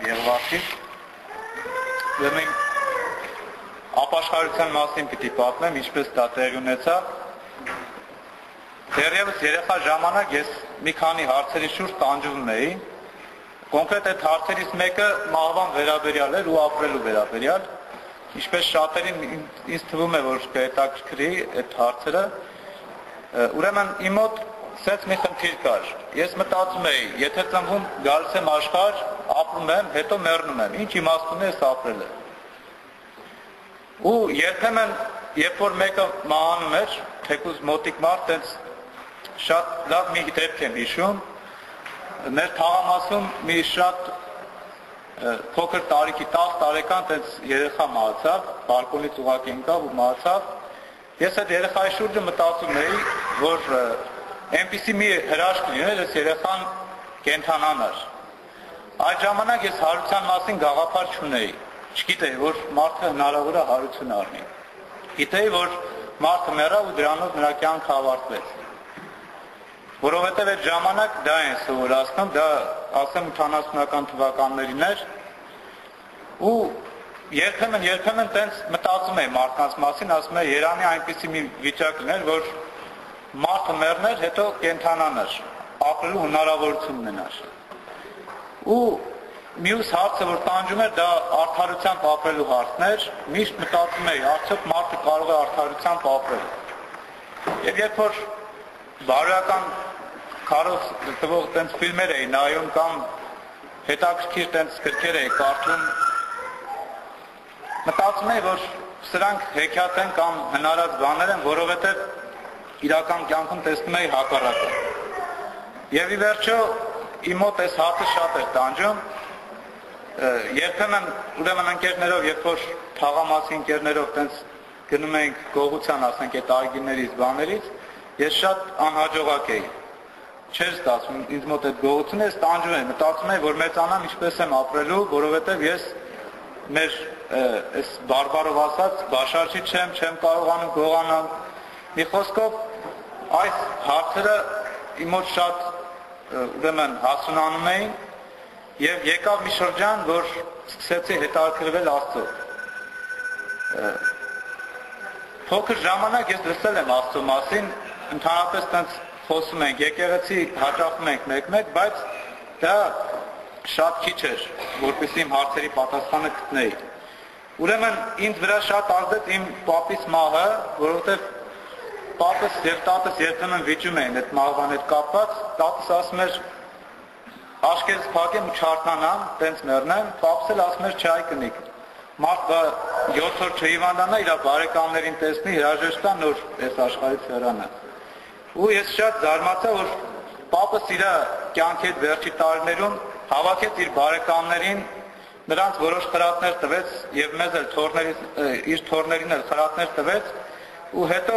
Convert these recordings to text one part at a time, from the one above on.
Եղվարդի Ուրեմն ապաշխարության մասին պիտի պատմեմ, ինչպես դա տեղի ունեցավ։ Դեռևս երեխա ժամանակ ես մի քանի հարցերի շուրջ տանջվում էի։ Կոնկրետ այդ հարցերից մեկը մահվան վերաբերյալ էր ու ապրելու վերաբերյալ։ Ինչպես շատերին ինձ թվում է, որ կհետաքրքրի այդ հարցերը։ Ուրեմն իմ մոտ սենց մի խնդիր կար։ Ես մտածում էի, եթե ծնվում գալիս եմ աշխարհ, ապրում եմ, հետո մեռնում եմ, ինչ իմաստ ունի էս ապրելը։ Ու երբեմն, երբ որ մեկը մահանում էր, թեկուզ մոտիկ մարդ, տենց շատ լավ մի դեպք եմ հիշում, մեր թաղամասում մի շատ փոքր տարիքի 10 տարեկան տենց երեխա մահացավ, բալկոնից ուղղակի ընկավ ու մահացավ։ Ես այդ երեխայի շուրջը մտածում էի, որ այնպիսի մի հրաշք լիներ, այս երեխան կենդանանար։ Այդ ժամանակ ես հարության մասին գաղափար չունեի։ Չգիտեի, որ մարդը հնարավոր է հարություն առնի։ Գիտեի, որ մարդը մեռավ ու դրանով նրա կյանքը ավարտվեց։ Որովհետև այդ ժամանակ դա են սովորացնում, դա ասեմ 80-ական թվականներին էր ու երբեմն տենց մտածում էի մարդկանց մասին, ասում էի երանի այնպիսի մի վիճակ լիներ, որ մարդը մեռներ, հետո կենդանանար, ապրելու հնարավորություն ունենար։ Ու մյուս հարցը, որ տանջում էր, դա արդարությամբ ապրելու հարցն էր, միշտ մտածում էի, արդյոք մարդը կարող է արդարությամբ ապրել։ Եվ երբ որ բարոյական քարոզ տվող տենց ֆիլմեր էի նայում կամ հետաքրքիր տենց գրքեր էի կարդում, մտածում էի, որ սրանք հեքիաթ են կամ հնարած բաներ են, որովհետև իրական կյանքում տեսնում էի հակառակը։ Եվ ի վերջո իմ մոտ այս հարցը շատ էր տանջում։ Երբեմն ուրեմն ընկերներով, երբ որ թաղամասի ընկերներով տենց գնում էինք գողության, ասենք այդ այգիներից, բաներից, ես շատ անհաջողակ էի։ Չէր ստացվում ինձ մոտ այդ գողությունը, ես տանջում էի, մտածում էի, որ մեծանամ ինչպես եմ ապրելու, որովհետև ես մեր այս բարբարով ասած բաշարչի չեմ կարողանում գողանալ։ Մի խոսքով այս հարցերը իմ մոտ շատ ուրեմն հասունանում էին եւ եկավ մի շրջան, որ սկսեցի հետաքրքրվել Աստծով։ Փոքր ժամանակ ես լսել եմ Աստծո մասին, ընդհանրապես տենց խոսում ենք, եկեղեցի հաճախում ենք մեկ-մեկ, բայց դա շատ քիչ էր, որպեսզի իմ հարցերի պատասխանը գտնեի։ Ուրեմն ինձ վրա շատ ազդեց իմ պապիս մահը, որովհետեւ պապս եւ տատս երբեմն վիճում էին այդ մահվան հետ կապված, տատս ասում էր աշկերտս փակեմ ու չարթնանամ, տենց մեռնեմ, պապս էլ ասում էր չայ կնիկ։ Մարդը 7 օր չհիվանդանա, իր բարեկամներին տեսնի, հրաժեշտ տա նոր այս աշխարհից հեռանա։ Ու ես շատ զարմացա, որ պապս իր կյանքի հետ վերջի տարիներում հավաքեց իր բարեկամներին, նրանց որոշ խրատներ տվեց եւ մեզ էլ իր թորներին էլ խրատներ տվեց ու հետո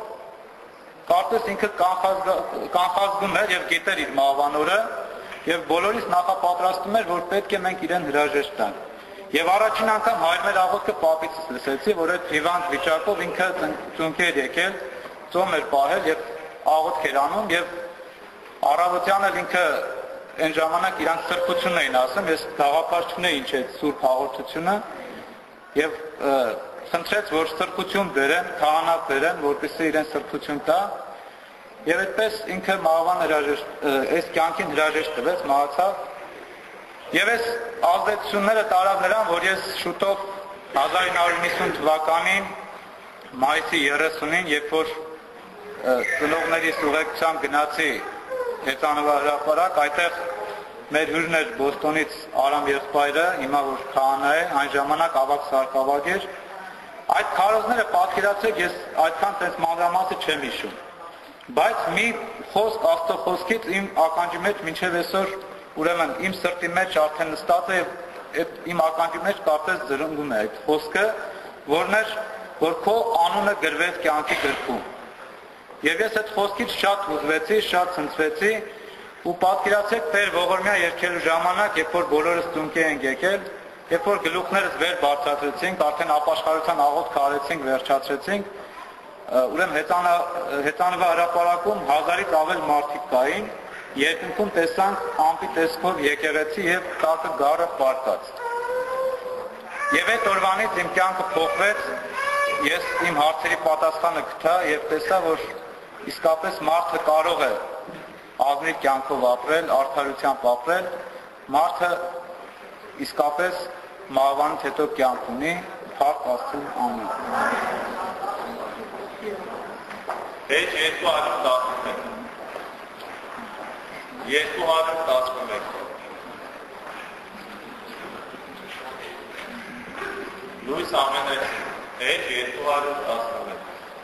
կարծես ինքը կանխազգում էր եւ գիտեր իր մահվան օրը եւ բոլորիս նախապատրաստում էր, որ պետք է մենք իրեն հրաժեշտ տանք։ Եվ առաջին անգամ հայրմեր աղոթքը պապից լսեցի, որ այդ հիվանդ վիճակով ինքը ծունկի էր եկել, ծոմ էր պահել եւ աղոթք էր անում եւ առավոտյան էլ ինքը այն ժամանակ իրանք սրբություն էին ասում, ես գաղափար չունեի ինչ է սուրբ հաղորդությունը եւ խնդրեց, որ սրբություն բերեն, քահանա բերեն, որպեսզի իրեն սրբություն տա եւ այդպես ինքը մահվան այս կյանքին հրաժեշտ տվեց, մահացավ եւ այս ազդեցությունները տարավ նրան, որ ես շուտով 1990 թվականին մայիսի 30-ին, երբ որ ծնողներիս ուղեկցությամբ գնացի Հեծանվահրապարակ, այդտեղ մեր հյուրն էր Բոստոնից Արամ եղբայրը, հիմա որ քահանա է, այն ժամանակ ավագ սարկավագ էր։ Այդ քարոզները պատկերացրեք, ես այդքան տես մանրամասը չեմ հիշում։ Բայց մի խոսք Աստծո խոսքից իմ ականջի մեջ մինչև այսօր ուրեմն իմ սրտի մեջ արդեն նստած է եւ իմ ականջի մեջ կարծես զրնգում է այդ խոսքը, որն էր, որ քո անունը գրվեց կյանքի գրքում։ Եվ ես այդ խոսքից շատ հուզվեցի, շատ ցնցվեցի ու պատկերացեք Տեր ողորմյա երգելու ժամանակ, երբ որ բոլորս ծունկի ենք եկել, երբ որ գլուխներս վեր բարձրացրեցինք, արդեն ապաշխարության աղոթք արեցինք, վերջացրեցինք, ուրեմն Հեծանվա հրապարակում 1000-ից ավել մարդիկ կային երկնքում տեսանք ամպի տեսքով եկեղեցի եւ տակը գարը պարտած։ Եվ այդ օրվանից իմ կյանքը փոխվեց, ես իմ հարցերի պատասխանը գտա եւ տեսա, որ իսկապես մարդը կարող է ազնիվ կյանքով ապրել, արդարությամբ ապրել, մարդը իսկապես մահվանից հետո կյանք ունի, փառք Աստծուն, ամեն։ Հեչ 211 Լույս ամենեցին, հեչ 211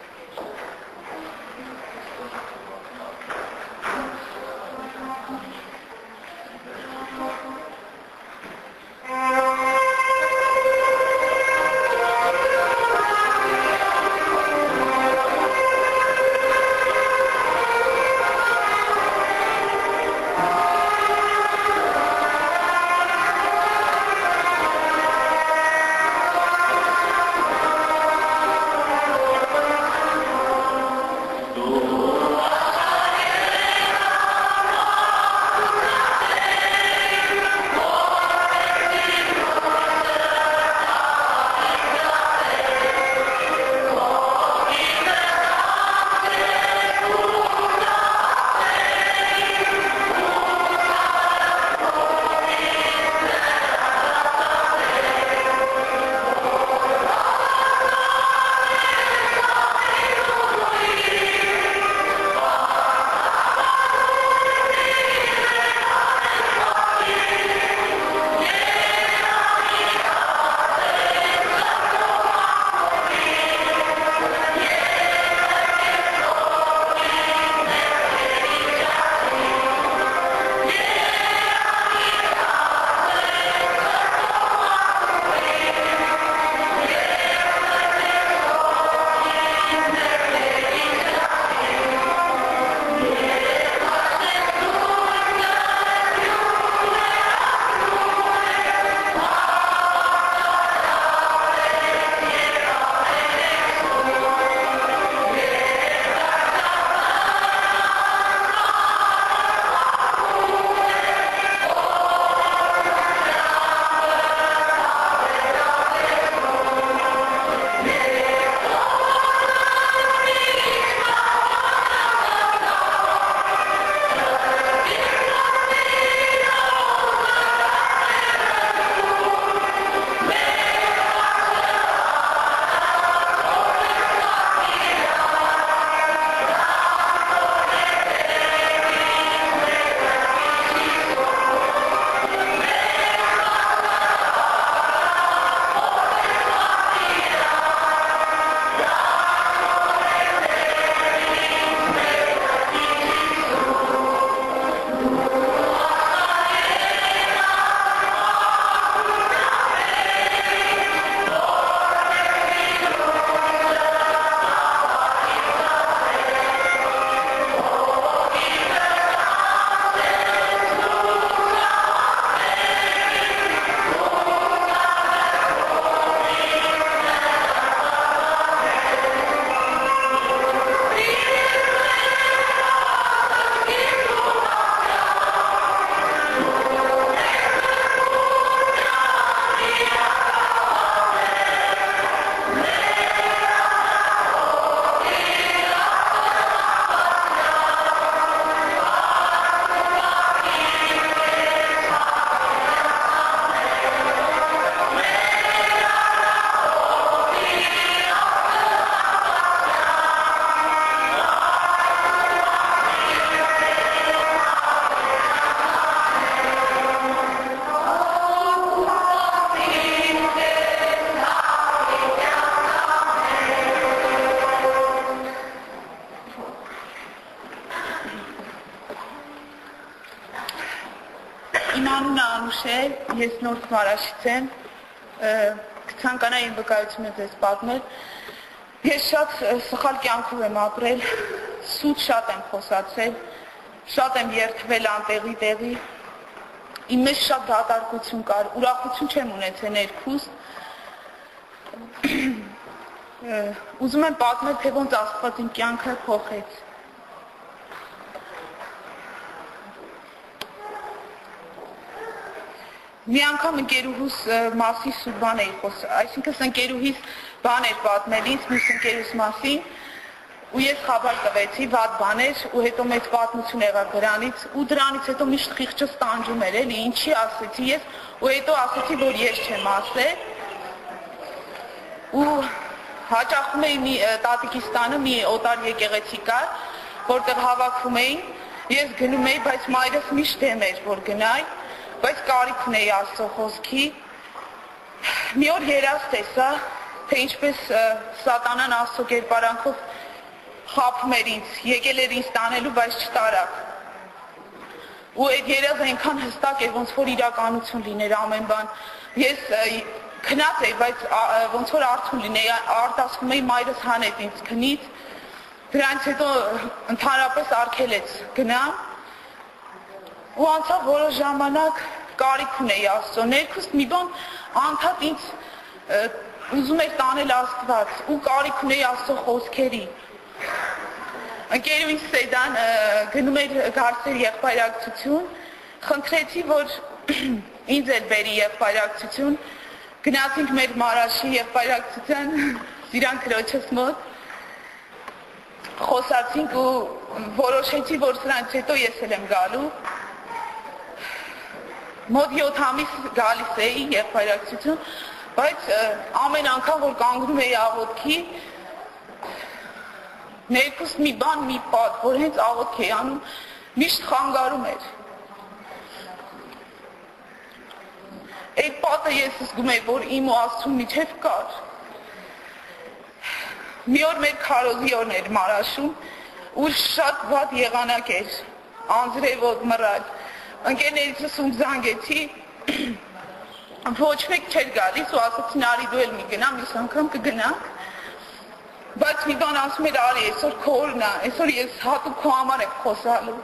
Ես նոր Մարաշից եմ, կցանկանայի իմ վկայությունը ձեզ պատմել։ Ես շատ սխալ կյանքով եմ ապրել, սուտ շատ եմ խոսացել, շատ եմ երդվել անտեղի տեղի, իմ մեջ շատ դատարկություն կար, ուրախություն չեմ ունեցել ներքուս։ Ուզում եմ պատմել, թե ոնց Աստված իմ կյանքը փոխեց։ մի անգամ ընկերուհուս մասի սուտ բան էի խոսում, այսինքն ընկերուհիս բան էր պատմել ինձ մյուս ընկերուս մասին, ու ես խաբար տվեցի, վատ բան էր, ու հետո մեծ պատմություն եղավ դրանից, ու դրանից հետո միշտ խիղճս տանջում էր, էլի, ինչի ասեցի ես, ու հետո ասեցի, որ ես չեմ ասել, ու հաճախում էի մի տատիկիս տանը մի օտար եկեղեցի կար, որտեղ հավաքվում էին, ես գնում էի, բայց մայրս միշտ դեմ էր, որ գնայի, բայց կարիք ունեի Աստծո խոսքի։ Մի օր երազ տեսա, թե ինչպես սատանան Աստծո կերպարանքով խաբում էր ինձ, եկել էր ինձ տանելու, բայց չտարավ։ Ու այդ երազը այնքան հստակ էր, ոնց որ իրականություն լիներ ամեն բան։ Ես քնած էի, բայց ոնց որ արթուն լինեի, արտասվում էի մայրս հանեց ինձ քնից, դրանից հետո ընդհանրապես արգելեց գնամ, ու անցավ որոշ ժամանակ կարիք ունեի Աստծո, ներքուստ մի բան անդադ ինձ ուզում էր տանել Աստված, ու կարիք ունեի Աստծո խոսքերի։ Ընկերուհիս Սեդան գնում էր Գարսեր եղբայրակցություն, խնդրեցի, որ ինձ էլ բերի եղբայրակցություն, գնացինք մեր Մարաշի եղբայրակցության, Սիրան քրոջս մոտ, խոսացինք ու որոշեցի, որ սրանից հետո ես էլ եմ գալու, մոտ 7 ամիս գալիս էի եղբայրակցություն, բայց ամեն անգամ, որ կանգնում էի աղոթքի, ներքուստ մի բան, մի պատ, որ հենց աղոթք էի անում, միշտ խանգարում էր։ Այդ պատը ես զգում էի, որ իմ ու Աստծու միջև կար։ Մի օր մեր քարոզի օրն էր Մարաշում, ուր շատ վատ եղանակ էր, անձրևոտ մռայլ։ Ընկերներիցս ում զանգեցի, ոչ մեկ չէր գալիս ու ասացին արի դու էլ մի գնա, մյուս անգամ կգնանք։ Բայց մի բան ասում էր արի, այսօր քո օրն է, այսօր ես հատուկ քո համար եմ խոսալու։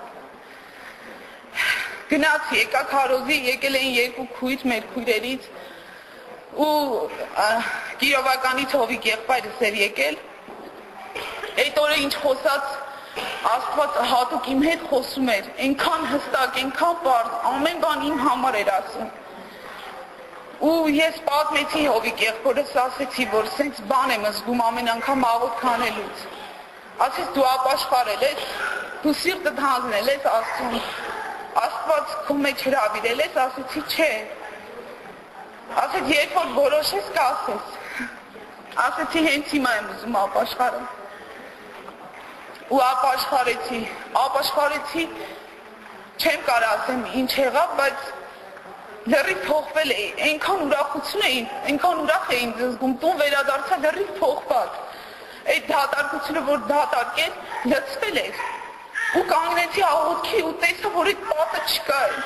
Գնացի, եկա քարոզի, եկել էին երկու քույր մեր քույրերից ու Կիրովականից Հովիկ եղբայրս էր եկել։ Այդ օրը ինչ խոսած Աստված հատուկ իմ հետ խոսում էր, այնքան հստակ, այնքան պարզ, ամեն բան իմ համար էր ասում։ Ու ես պատմեցի Հովիկ եղբորս, ասեցի, որ սենց բան եմ զգում ամեն անգամ աղոթք անելուց։ Ասեց դու ապաշխարել ես, դու սիրտդ հանձնել ես Աստծուն, Աստված քո մեջ հրավիրել ես, ասեցի չէ։ Ասեց երբ որ որոշես կասես։ Ասեցի հենց հիմա եմ ուզում ապաշխարել։ Ու ապաշխարեցի, չեմ կարող ասեմ ինչ եղավ, բայց լրիվ փոխվել էի, այնքան ուրախություն էի, այնքան ուրախ էի ինձ զգում, տուն վերադարձա լրիվ փոխված։ Այդ դատարկությունը, որ դատարկել, լցվել էր։ Ու կանգնեցի աղոթքի ու տեսա, որ այդ պատը չկա է։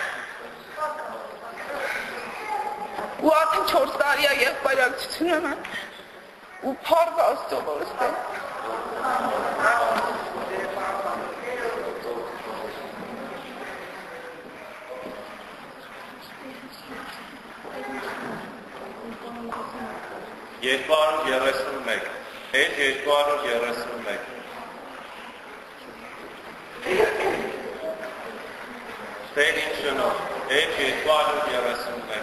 Ու արդեն 4 տարի է եղբայրակցությունը mən, ու փառք Աստծո, որ ստեղ։ Երկու 231, հետ 231։ Տեր ինչ շնորհ, հետ 231։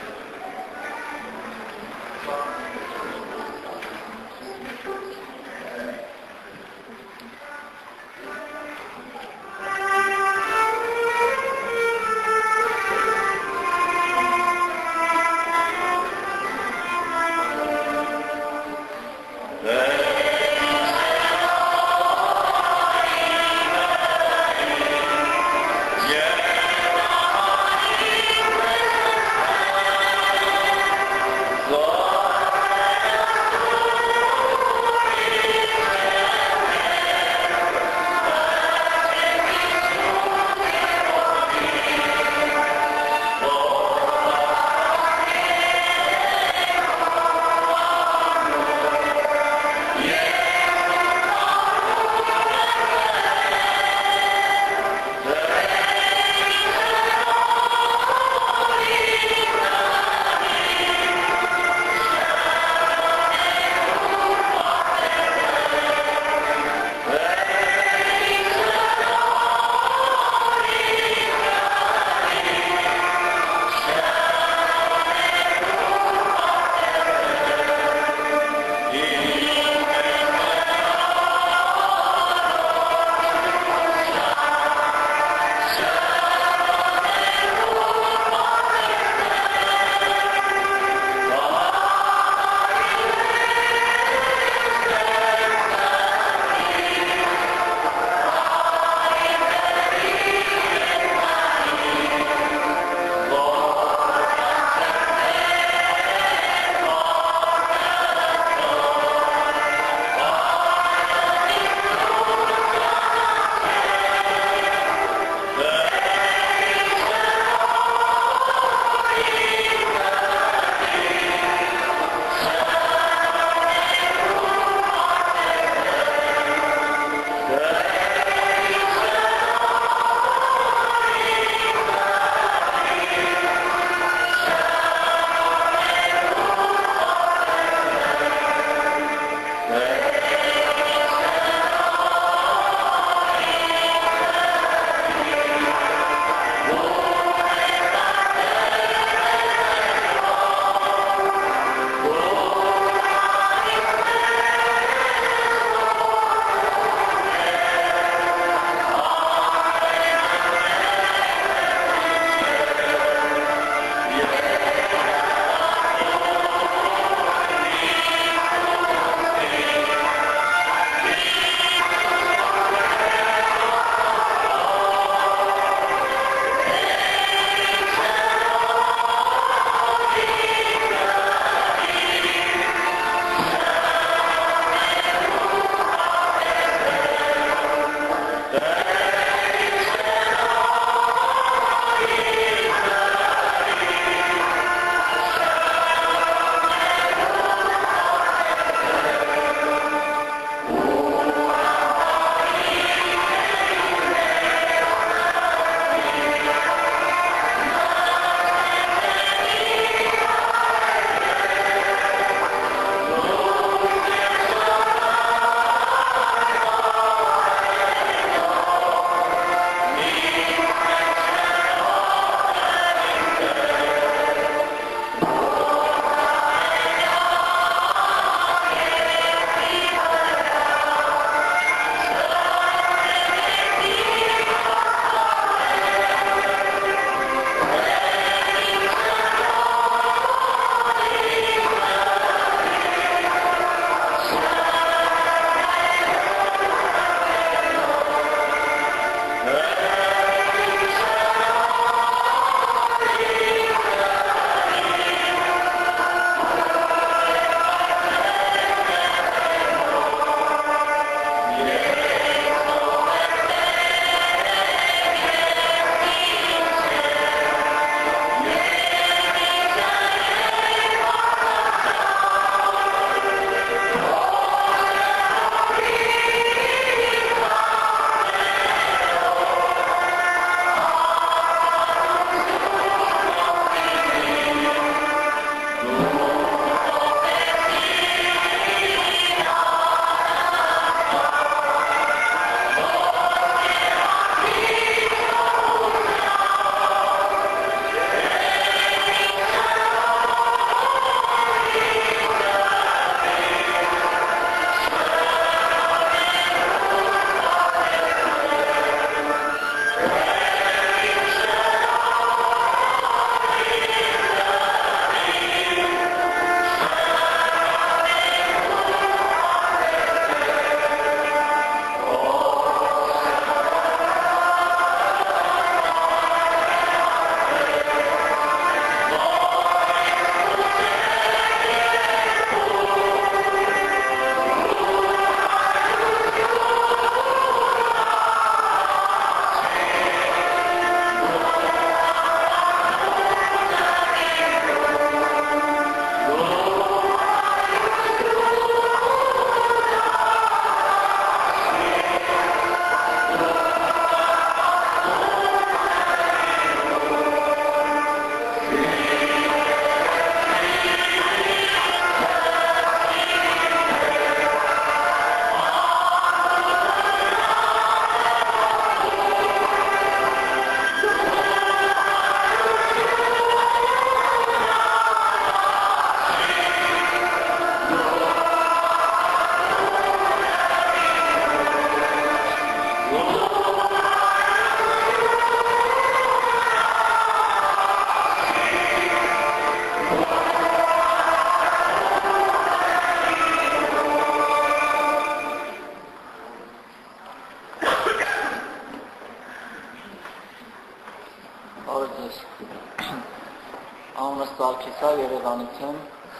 Երևանից եմ։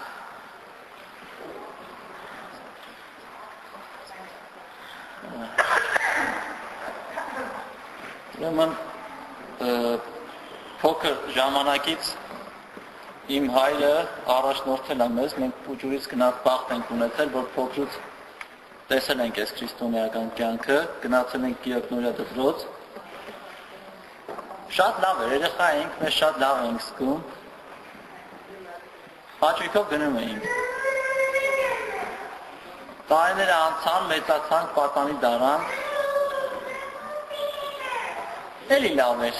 Ուրեմն փոքր ժամանակից իմ հայրը առաջնորդել է մեզ, մենք փուջուրից գնաց բախտ ենք ունեցել, որ փոքրուց տեսել ենք այս քրիստոնեական կյանքը, գնացել ենք Կիրակնորիա դպրոց։ Շատ լավ էր, երեխա էինք, մեզ շատ լավ էինք զգում։ Հաճույքով գնում էինք։ Տարիները անցան, մեծացանք, պատանի դառան։ Էլի լավ էր։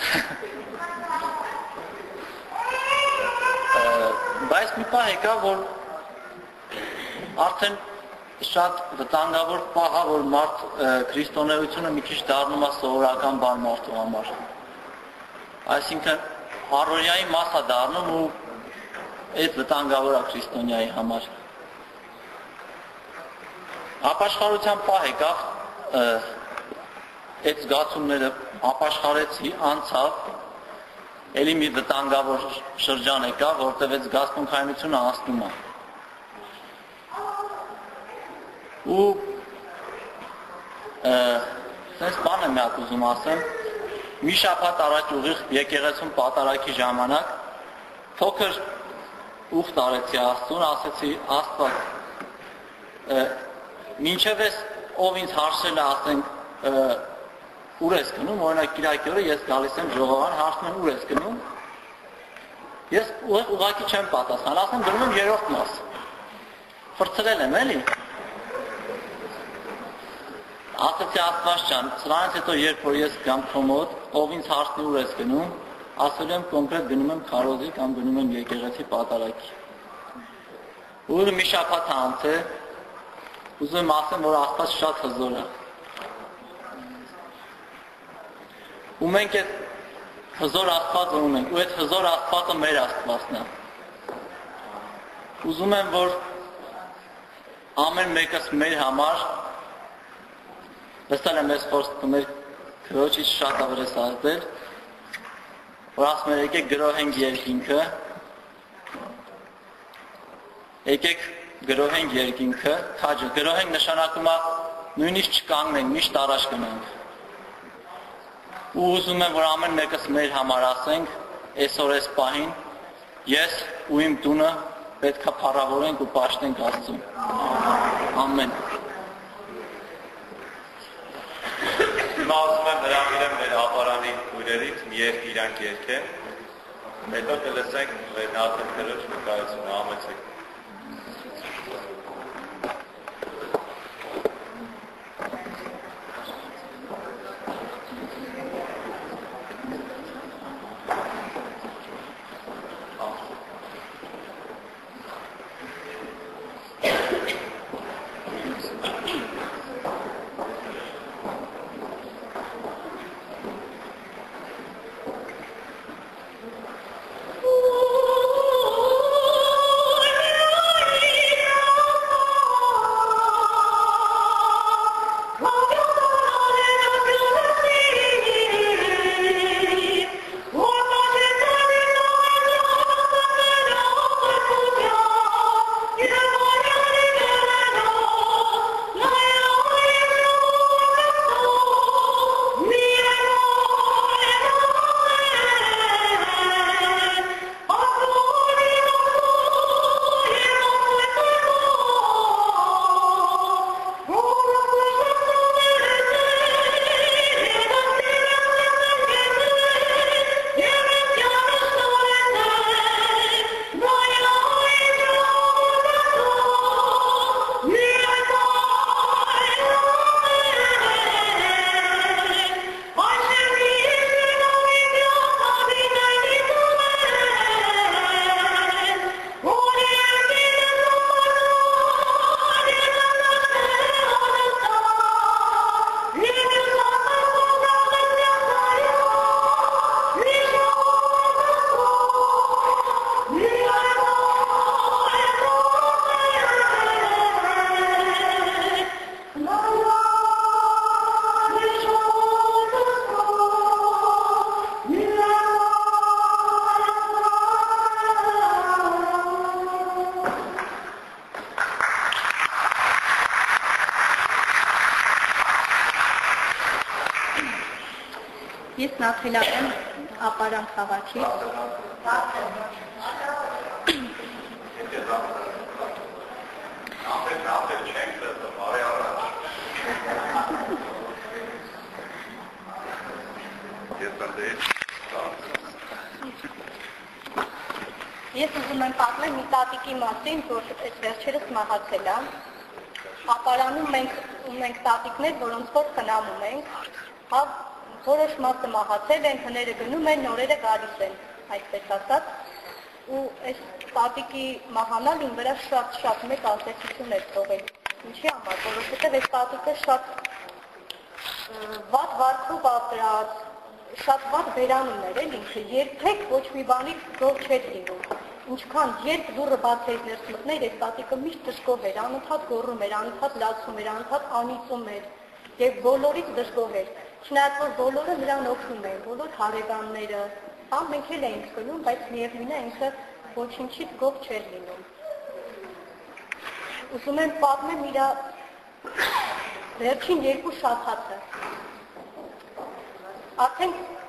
Բայց մի պահ եկավ, որ արդեն շատ վտանգավոր պահ է, որ մարդ քրիստոնեությունը մի քիչ դառնում է սովորական բան մարդու համար։ Այսինքն առօրյայի մաս է դառնում ու այդ վտանգավոր է քրիստոնյայի համար։ Ապաշխարության պահ եկավ, այդ զգացումները ապաշխարեցի, անցավ, էլի մի վտանգավոր շրջան եկավ, որտեղ այդ զգացմունքայնությունը անցնում է։ Ու sense բան եմ միակ ուզում ասեմ, մի շաբաթ առաջ ուղիղ եկեղեցում պատարագի ժամանակ փոքր ուխտ արեցի Աստծուն, ասեցի Աստված, մինչև ես ով ինձ հարցրել է, ասենք ուր ես գնում, օրինակ Կիրակի օրը ես գալիս եմ ժողովան, հարցնում եմ ուր ես գնում, ես ուղղակի չեմ պատասխան, ասեմ գնում եմ երրորդ մաս, ֆրցրել եմ էլի, ասեցի Աստված ջան, սրանից հետո երբ որ ես գամ քո մոտ, ով ինձ հարցնի ուր ես գնում, ասել եմ կոնկրետ գնում եմ քարոզի կամ գնում եմ եկեղեցի պատարագի։ Ու մի շաբաթ անց է, ուզում եմ ասեմ, որ Աստված շատ հզոր է։ Ու մենք այդ հզոր Աստվածը ունենք, ու այդ հզոր Աստվածը մեր Աստվածն է։ Ուզում եմ, որ ամեն մեկս մեր համար, լսել եմ ես խոսքը մեր քրոջից շատ ավրես ազդել, որ ասում էր եկեք գրոհենք երկինքը, եկեք գրոհենք երկինքը, քաջը, գրոհենք նշանակում է նույնիսկ չկանգնենք, միշտ առաջ գնանք։ Ու ուզում եմ, որ ամեն մեկս մեր համար ասենք, այսօր այս պահին, ես ու իմ տունը պետք է փառավորենք ու պաշտենք Աստծուն։ Ամեն։ Հիմա ուզում եմ հրավիրեմ մեր ապարանի քույրերից մի երգ իրանք երգեն, հետո կլսենք Նաթան քրոջ վկայությունը, համեցեք։ Oh Ես Նաթելյան եմ Ապարան քաղաքից։ Ես ուզում եմ պատմել մի տատիկի մասին, որ այս վերջերս մահացել է։ Ապարանում մենք ունենք տատիկներ, որոնց որ խնամում ենք, որոշ մասը մահացել են, հները գնում են, նորերը գալիս են, այսպես ասած, ու այս տատիկի մահանալ իմ վրա շատ մեծ ազդեցություն էր թողել։ Ինչի համար, որովհետև այս տատիկը շատ վատ վարքով ապրած, շատ վատ բերանում էր ինքը, երբեք ոչ մի բանի գող չէր լինում։ Ինչքան երբ դուռը բաց էր ներս մտներ, այս տատիկը միշտ դժգոհ էր, անընդհատ գոռում էր, անընդհատ լացում էր, անընդհատ անիծում էր եւ բոլորից դժգոհ էր։ Չնայած որ բոլորը նրան օգնում էին, բոլոր հարևանները, մենք էլ էինք գնում, բայց միևնույն է ինքը ոչինչից գոհ չէր լինում։ Ուզում եմ պատմեմ իր վերջին 2 շաբաթը։ Արդեն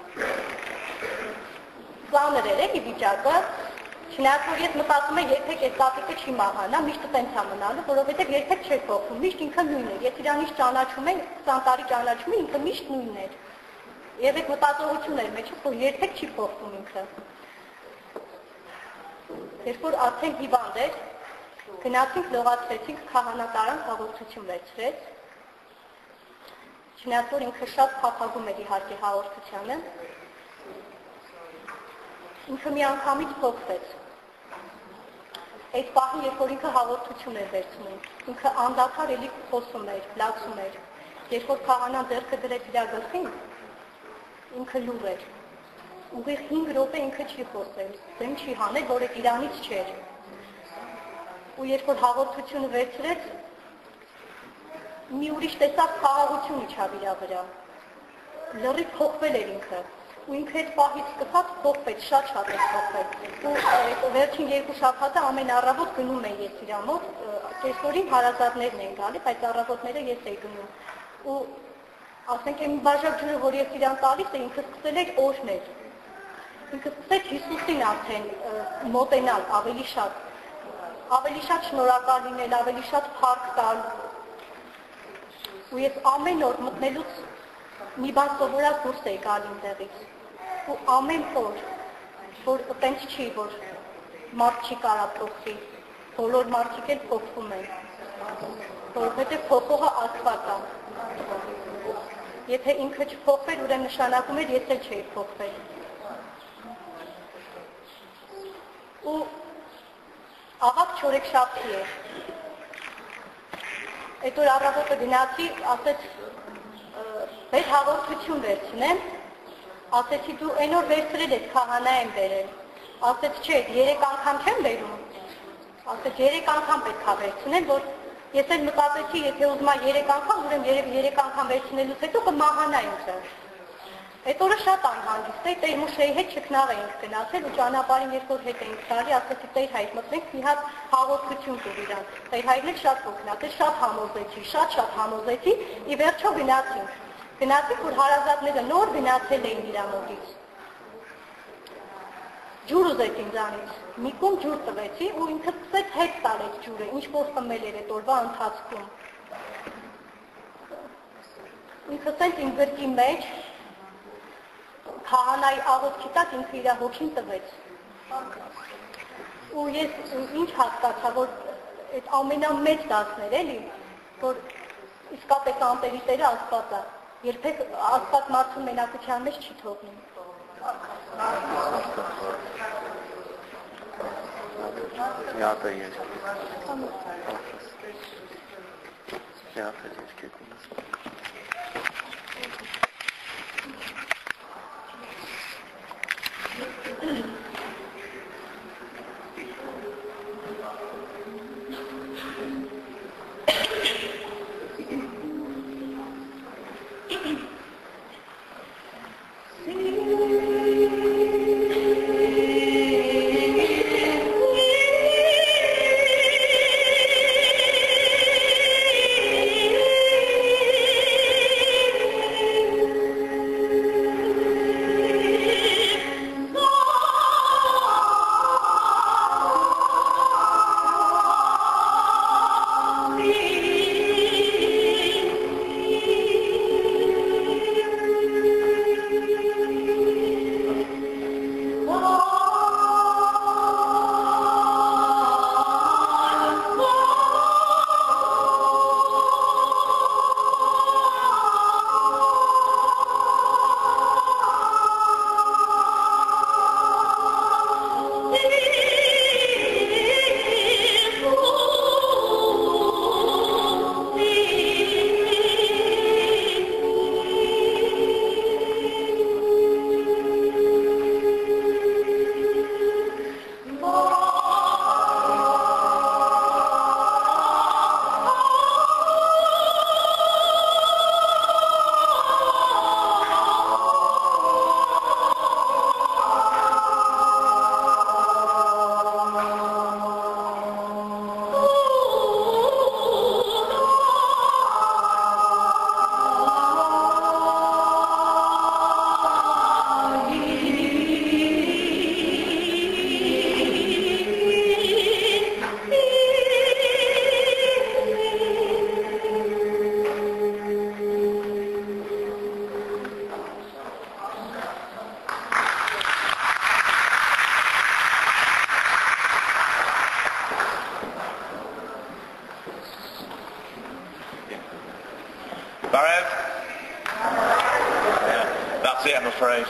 ծանր էր էլի վիճակը, չնայած որ ես մտածում եմ երբեք այս տատիկը չի մահանա, միշտ տենց է մնալու, որովհետև երբեք չէր փոխվում, միշտ ինքը նույնն էր։ Ես իրանից ճանաչում եմ, 20 տարի ճանաչում եմ, ինքը միշտ նույնն էր։ Եվ այդ մտածողություն էր մեջը, որ երբեք չի փոխվում ինքը։ Երբ որ արդեն հիվանդ էր, գնացինք լողացրեցինք քահանատարան հաղորդություն վերցրեց։ Չնայած որ ինքը շատ փափագում էր իհարկե հաղորդությանը, ինքը մի անգամից փոխվեց։ Այդ պահին, երբ որ ինքը հաղորդություն էր վերցնում, ինքը անդադար էլի խոսում էր, լացում էր։ Երբ որ քահանան ձեռքը դրեց իր գլխին, ինքը լուռ էր։ Ուղիղ 5 րոպե ինքը չի խոսել, դեմ չի հանել, որ այդ իրանից չէր։ Ու երբ որ հաղորդությունը վերցրեց, մի ուրիշ տեսակ խաղաղություն իջավ իր վրա։ Լրիվ փոխվել էր ինքը։ Ու ինքը այդ պահից սկսած փոխվեց, շատ էր փոխվել։ Ու վերջին 2 շաբաթը ամեն առավոտ գնում եմ ես իր մոտ, կեսօրին հարազատներն են գալի, բայց առավոտները ես էի գնում։ Ու ասենք մի բաժակ ջուրը, որ ես իրան տալիս էի, ինքը սկսել էր օրհնել։ Ինքը սկսեց Հիսուսին արդեն մոտենալ ավելի շատ շնորհակալ լինել, ավելի շատ փառք տալ։ Ու ես ամեն օր մտնելուց մի բան սովորած դուրս էի գալի այնտեղից։ Ու ամեն օր, որ տենց չի, որ մարդ չի կարա փոխվի, բոլոր մարդիկ էլ փոխվում են, որովհետև փոխողը Աստված է։ Եթե ինքը չփոխվեր, ուրեմն նշանակում էր ես էլ չէի փոխվել։ Ու աղաք չորեքշաբթի է։ Այդ օր առավոտը գնացի, ասեց վեր հաղորդություն վերցնեմ, ասեցի դու այն օր վերցրել ես քահանա եմ բերել, ասեց չէ, 3 անգամ չեմ բերում, ասեց 3 անգամ պետք է վերցնեմ, որ ես էլ մտածեցի, եթե ուզում եմ 3 անգամ, ուրեմն 3 անգամ վերցնելուց հետո կմահանա ինքը։ Այդ օրը շատ անհանգիստ էի, Տեր-Մուշեի հետ չքնաղ էինք գնացել ու ճանապարհին երբ որ հետ էինք գալի, ասեցի Տեր Հայր, մտնենք մի հատ հաղորդություն տուր իրան։ Տեր Հայրն էլ շատ օգնած էր, շատ համոզեցի, ի վերջո գնացինք, որ հարազատները նոր գնացել էին իր մոտից։ Ջուր ուզեց ինձանից, մի կում ջուր տվեցի ու ինքը սկսեց հետ տալ այդ ջուրը, ինչ որ խմել էր այդ օրվա ընթացքում։ Ինքը սենց իմ գրկի մեջ քահանայի աղոթքի տակ ինքը իր հոգին տվեց։ Ու ես ինչ հասկացա, որ այդ ամենամեծ դասն էր էլի, որ իսկապես ամպերի Տերը Աստված է, երբեք Աստված մարդուն մենակության մեջ չի թողնում։ Barev? Yeah, that's it, I'm afraid.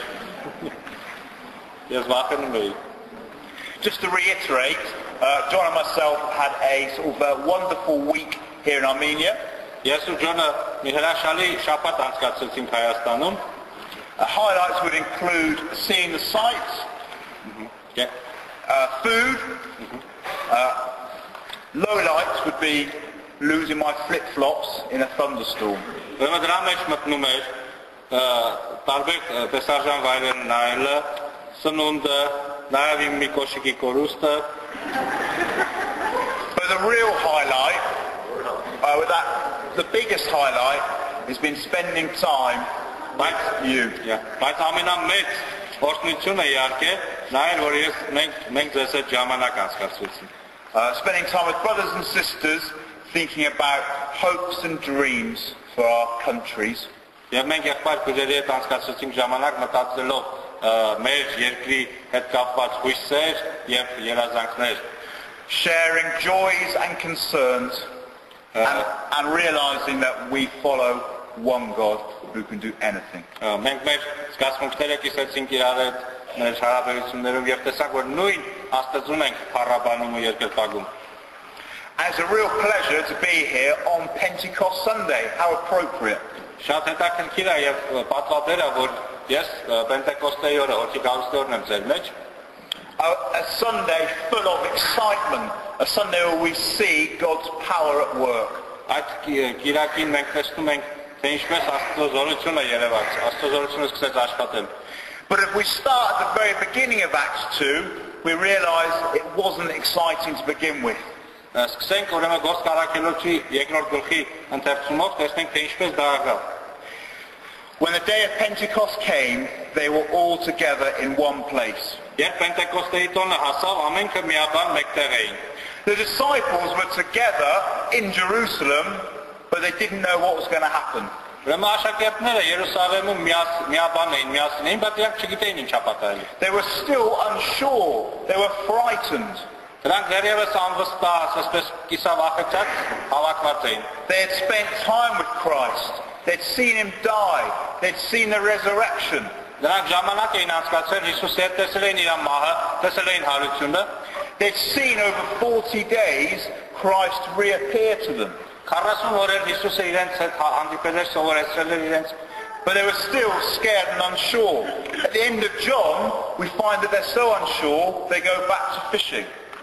Ես վախենում էի։ Just to reiterate, John and myself had a sort of wonderful week here in Armenia. Ես ու Ջոնը մի հրաշալի շաբաթ անցկացրեցինք Հայաստանում։ Highlights would include seeing the sights, food. Lowlights would be losing my flip-flops in a thunderstorm. Ուրեմն դրա մեջ մտնում էր տարբեր տեսարժան վայրեր նայելը, սնունդը, նաև իմ մի կոշիկի կորուստը։ But the real highlight, the biggest highlight, has been spending time with you. Բայց ամենամեծ օրհնությունը իհարկե նա էր, որ մենք ձեզ հետ ժամանակ անցկացրեցինք։ Spending time with brothers and sisters, thinking about hopes and dreams for our countries. Եվ մենք եղբայր քույրերի հետ անցկացրեցինք ժամանակ մտածելով մեր երկրի հետ կապված հույսեր եւ երազանքներ, sharing joys and concerns, and realizing that we follow one God who can do anything. Մենք մեր զգացմունքները կիսեցինք իրար հետ մեր հարաբերություններում եւ տեսանք, որ նույն Աստծուն ենք փառաբանում ու երկրպագում։ And it's a real pleasure to be here on Pentecost Sunday. How appropriate. Շատ հետաքրքիր է եւ պատվաբեր է, որ ես Պենտեկոստեի օրը, Հոգի գալուստի օրն եմ ձեր մեջ։ A Sunday full of excitement. A Sunday where we see God's power at work. Այդ կիրակին մենք տեսնում ենք, թե ինչպես Աստծո զորությունը երևաց, Աստծո զորությունը սկսեց աշխատել։ But if we start at the very beginning of Acts 2, we realize it wasn't exciting to begin with. Սկսենք ուրեմն Գործք առաքելոցի երկրորդ գլխի ընթերցումով տեսնենք, թե ինչպես դա եղավ։ When the day of Pentecost came, they were all together in one place. Երբ Պենտեկոստեի տոնը հասավ, ամենքը միաբան մեկտեղ էին։ The disciples were together in Jerusalem, but they didn't know what was going to happen. Ուրեմն աշակերտները Երուսաղեմում միաբան էին, միասին էին, բայց դրանք չգիտեին ինչ ապատալի։ They were still unsure. They were frightened. Դրանք դեռևս անվստահ, այսպես կիսավախեցած հավաքված էին։ They had spent time with Christ. They'd seen him die. They'd seen the resurrection. Դրանք ժամանակ էին անցկացրել Հիսուսի հետ, տեսել էին իր մահը, տեսել էին հարությունը։ They'd seen over 40 days Christ reappear to them. 40 օրեր Հիսուսը իրենց հետ հանդիպել էր, սովորեցրել էր իրենց։ But they were still scared and unsure. At the end of John, we find that they're so unsure, they go back to fishing.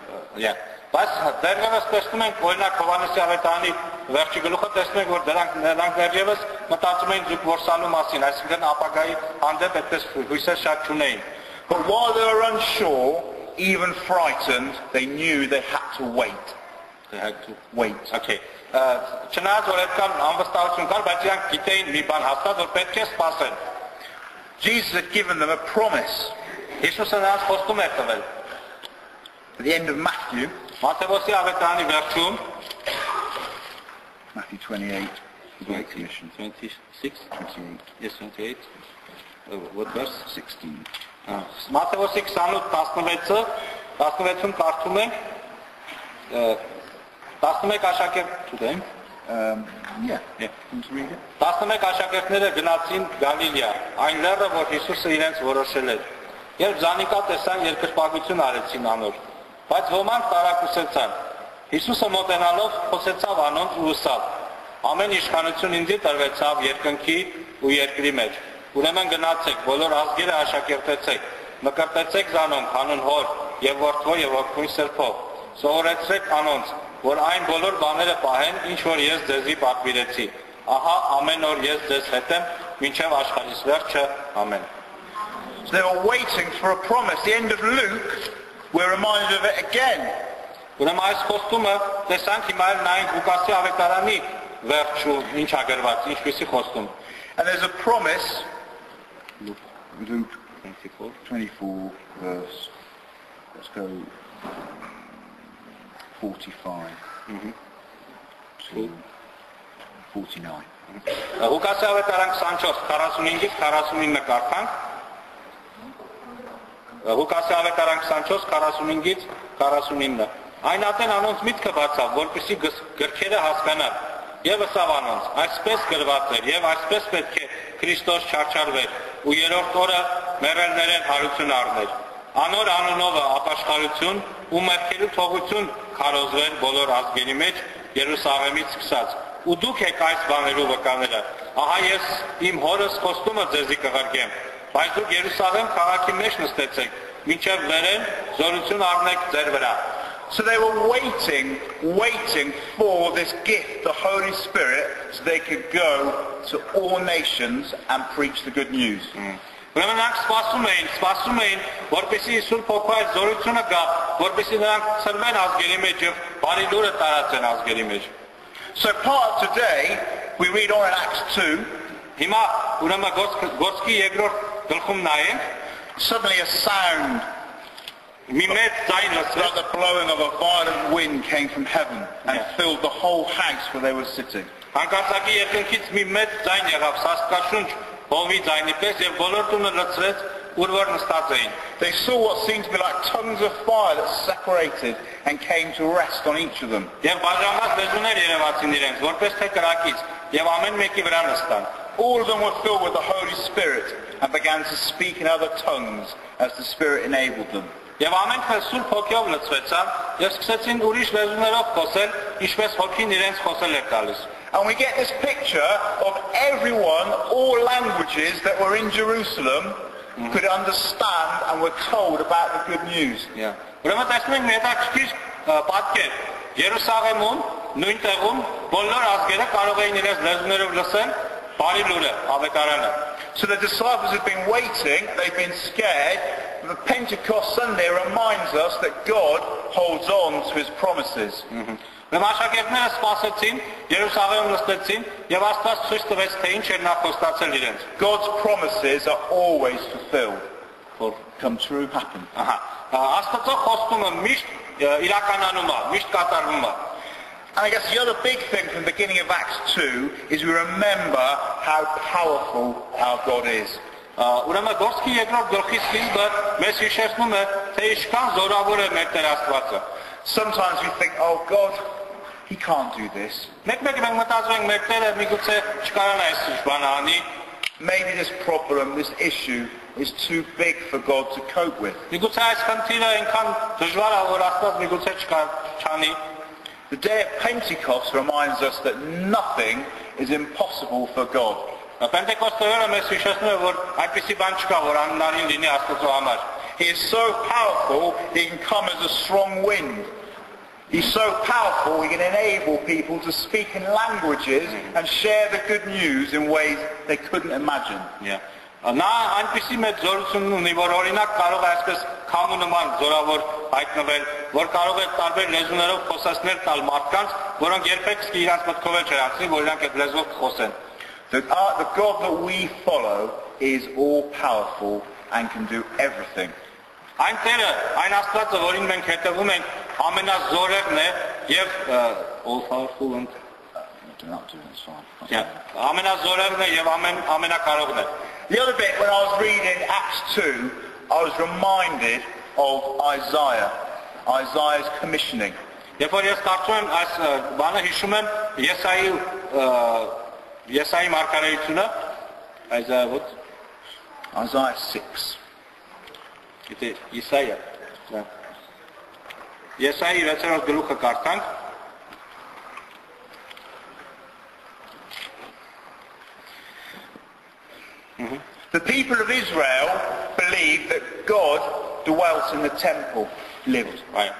Բայց դեռևս տեսնում ենք, օրինակ Հովհաննեսի ավետարանի վերջի գլուխը տեսնում ենք, որ նրանք դեռևս մտածում էին զուգվորսալու մասին, այսինքն ապագայի հանդեպ այդպես հույսեր շատ չունեին։ But while they were unsure, even frightened, they knew they had to wait. They had to wait. Okay. Չնայած որ այդքան անվստահություն կար, բայց իրանք գիտեին մի բան հաստատ, որ պետք է սպասեն։ Jesus had given them a promise. Հիսուսը նրանց խոստում էր տվել։ At the end of Matthew, Մատթեոսի ավետարանի վերջում, Matthew 28, the Great Commission. 26, 28. Yes, 28. What verse? 16. Մատթեոսի 28-16-ում կարդում ենք 11 աշակերտ չուտեմ։ Yeah. Want to read it? 11 աշակերտները գնացին Գալիլեա, այն լեռը, որ Հիսուսը իրենց որոշել էր։ Երբ Զանիկա տեսան, երկրպագություն արեցին անոր, բայց ոմանք տարակուսեցան։ Հիսուսը մոտենալով խոսեցավ անոնց ու ըսավ. ամեն իշխանություն ինձի տրվեցավ երկնքի ու երկրի մեջ։ Ուրեմն գնացեք, բոլոր ազգերը աշակերտեցեք, մկրտեցեք զանոնք հանուն Հոր եւ Որդու եւ Հոգու Սրբով։ Սովորեցրեք անոնց, որ այն բոլոր բաները պահեն, ինչ որ ես ձեզի պատվիրեցի։ Ահա ամեն օր ես ձեզ հետ եմ, մինչև աշխարհիս վերջը։ Ամեն։ So they were waiting for a promise. The end of Luke, we're reminded of it again. Ուրեմն այս խոստումը տեսանք հիմա նայենք Ղուկասի ավետարանի վերջում ինչ ա գրված, ինչպեսի խոստում։ And there's a promise. Luke 24 verse. Let's go 45 to 49. Ղուկասի ավետարան 24:45-ից 49 կարդանք։ Ղուկասի ավետարան 24:45-ից 49։ Այն ատեն անոնց միտքը բացավ, որպեսզի գրքերը հասկանան։ Եվ սավանոնց, այսպես գրված էր, եւ այսպես պետք է Քրիստոս չարչարվեր, ու երրորդ օրը մեռելներեն հարություն առներ։ Անոր անունովը ապաշխարություն ու մեղքերի թողություն քարոզվեն բոլոր ազգերի մեջ Երուսաղեմից սկսած։ Ու դուք եք այս բաներու վկաները։ Ահա ես իմ հորս խոստումը ձեզի կղարկեմ, բայց դուք Երուսաղեմ քաղաքի մեջ նստեցեք, մինչև վերեն զորություն առնեք ձեր վրա։ So they were waiting for this gift, the Holy Spirit, so they could go to all nations and preach the good news. Ուրեմն նրանք սպասում էին, որպեսզի Սուրբ Հոգու զորությունը գա, որպեսզի նրանք ծրվեն ազգերի մեջ եւ բարի լուրը տարածեն ազգերի մեջ։ So part of today, we read on in Acts 2, Հիմա ուրեմն Գործքի երկրորդ գլխում նայենք, suddenly a sound մի մեծ ձայն լսվեց, like the blowing of a violent wind came from heaven and filled the whole house where they were sitting. Հանկարծակի երկնքից մի մեծ ձայն եղավ, սաստկաշունչ հովի ձայնի պես եւ բոլոր տունը լցրեց, ուր որ նստած էին։ They saw what seemed to be like tongues of fire that separated and came to rest on each of them. Եվ բաժանված լեզուներ երևացին իրենց, որպես թե կրակից, եւ ամեն մեկի վրա նստան։ All of them were filled with the Holy Spirit and began to speak in other tongues as the Spirit enabled them. Եվ ամենքը Սուրբ Հոգով լցվեցան եւ սկսեցին ուրիշ լեզուներով խոսել, ինչպես Հոգին իրենց խոսել էր տալիս։ And we get this picture of everyone, all languages that were in Jerusalem could understand and were told about the good news. Ուրեմն տեսնում ենք հետաքրքիր պատկեր։ Երուսաղեմում, նույն տեղում բոլոր ազգերը կարող էին իրենց լեզուներով լսել բարի լուրը, ավետարանը։ So the disciples had been waiting, they'd been scared. The Pentecost Sunday reminds us that God holds on to his promises. Աշակերտները սպասեցին, Երուսաղեմում նստեցին եւ Աստված ցույց տվեց թե ինչ էր նա խոստացել իրենց։ God's promises are always fulfilled. Or come true, happen. Աստծո խոստումը միշտ իրականանում է, միշտ կատարվում է։ And I guess the other big thing from the beginning of Acts 2 is we remember how powerful our God is. Ուրեմն Գործքի երկրորդ գլխի սկիզբը մեզ հիշեցնում է թե ինչքան զորավոր է մեր Տեր Աստվածը։ Sometimes we think, oh God, he can't do this. Մեկ-մեկ մենք մտածում ենք մեր Տերը միգուցե չկարանա այս բանը անի։ Maybe this problem, this issue is too big for God to cope with. Միգուցե այս խնդիրը այնքան դժվար է որ Աստված միգուցե չանի։ The day of Pentecost reminds us that nothing is impossible for God. Պենտեկոստորը մեզ հիշեցնում է որ այդպիսի բան չկա որ անհնարին լինի Աստծո համար։ He is so powerful, he can come as a strong wind. He's so powerful, he can enable people to speak in languages and share the good news in ways they couldn't imagine. Նա այնպիսի մեծ զորություն ունի, որ օրինակ կարող է այսպես քամու նման զորավոր հայտնվել, որ կարող է տարբեր լեզուներով խոսացնել տալ մարդկանց, որոնք երբեք իրենց մտքով էլ չերացնի, որ իրանք այդ լեզվով կխոսեն։ The God that we follow is all powerful and can do everything. Այն Տերը, այն Աստվածը, որին մենք հետևում ենք, ամենազորեղն է եւ all powerful and ամենազորեղն է եւ ամենակարողն է։ The other bit, when I was reading Acts 2, I was reminded of Isaiah's commissioning. Երբ որ ես կարծում եմ այս բանը հիշում եմ Եսայի մարգարեությունը, Isaiah 6. Գիտե Իսայա։ Եսայի 6-րդ գլուխը կարդանք։ The people of Israel believed that God dwelt in the temple, lived.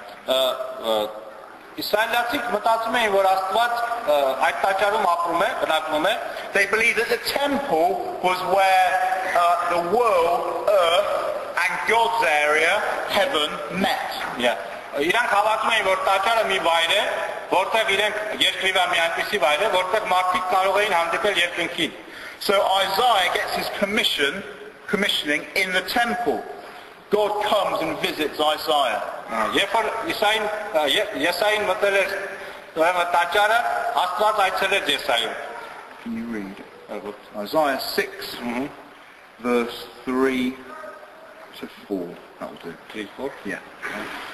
Իսրայելացիք մտածում էին, որ Աստված այդ տաճարում ապրում է, բնակվում է։ They believed that the temple was where the world, earth, and God's area, heaven, met. Իրանք հավատում էին, որ տաճարը մի վայր է, որտեղ իրենք երկրիվա մի այնպիսի վայր է, որտեղ մարդիկ կարող էին հանդիպել երկնքին։ So Isaiah gets his commissioning in the temple. God comes and visits Isaiah. Երբ որ Եսային մտել էր տաճարը, Աստված այցելեց Եսային։ Can you read Isaiah 6, verse 3 to 4? That will do. 3, 4? Yeah.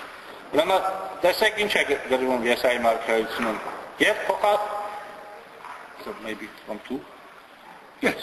Ուրեմն տեսեք ինչ է գրվում Եսայի մարգարեությունում։ Եվ So maybe from 2. Yes.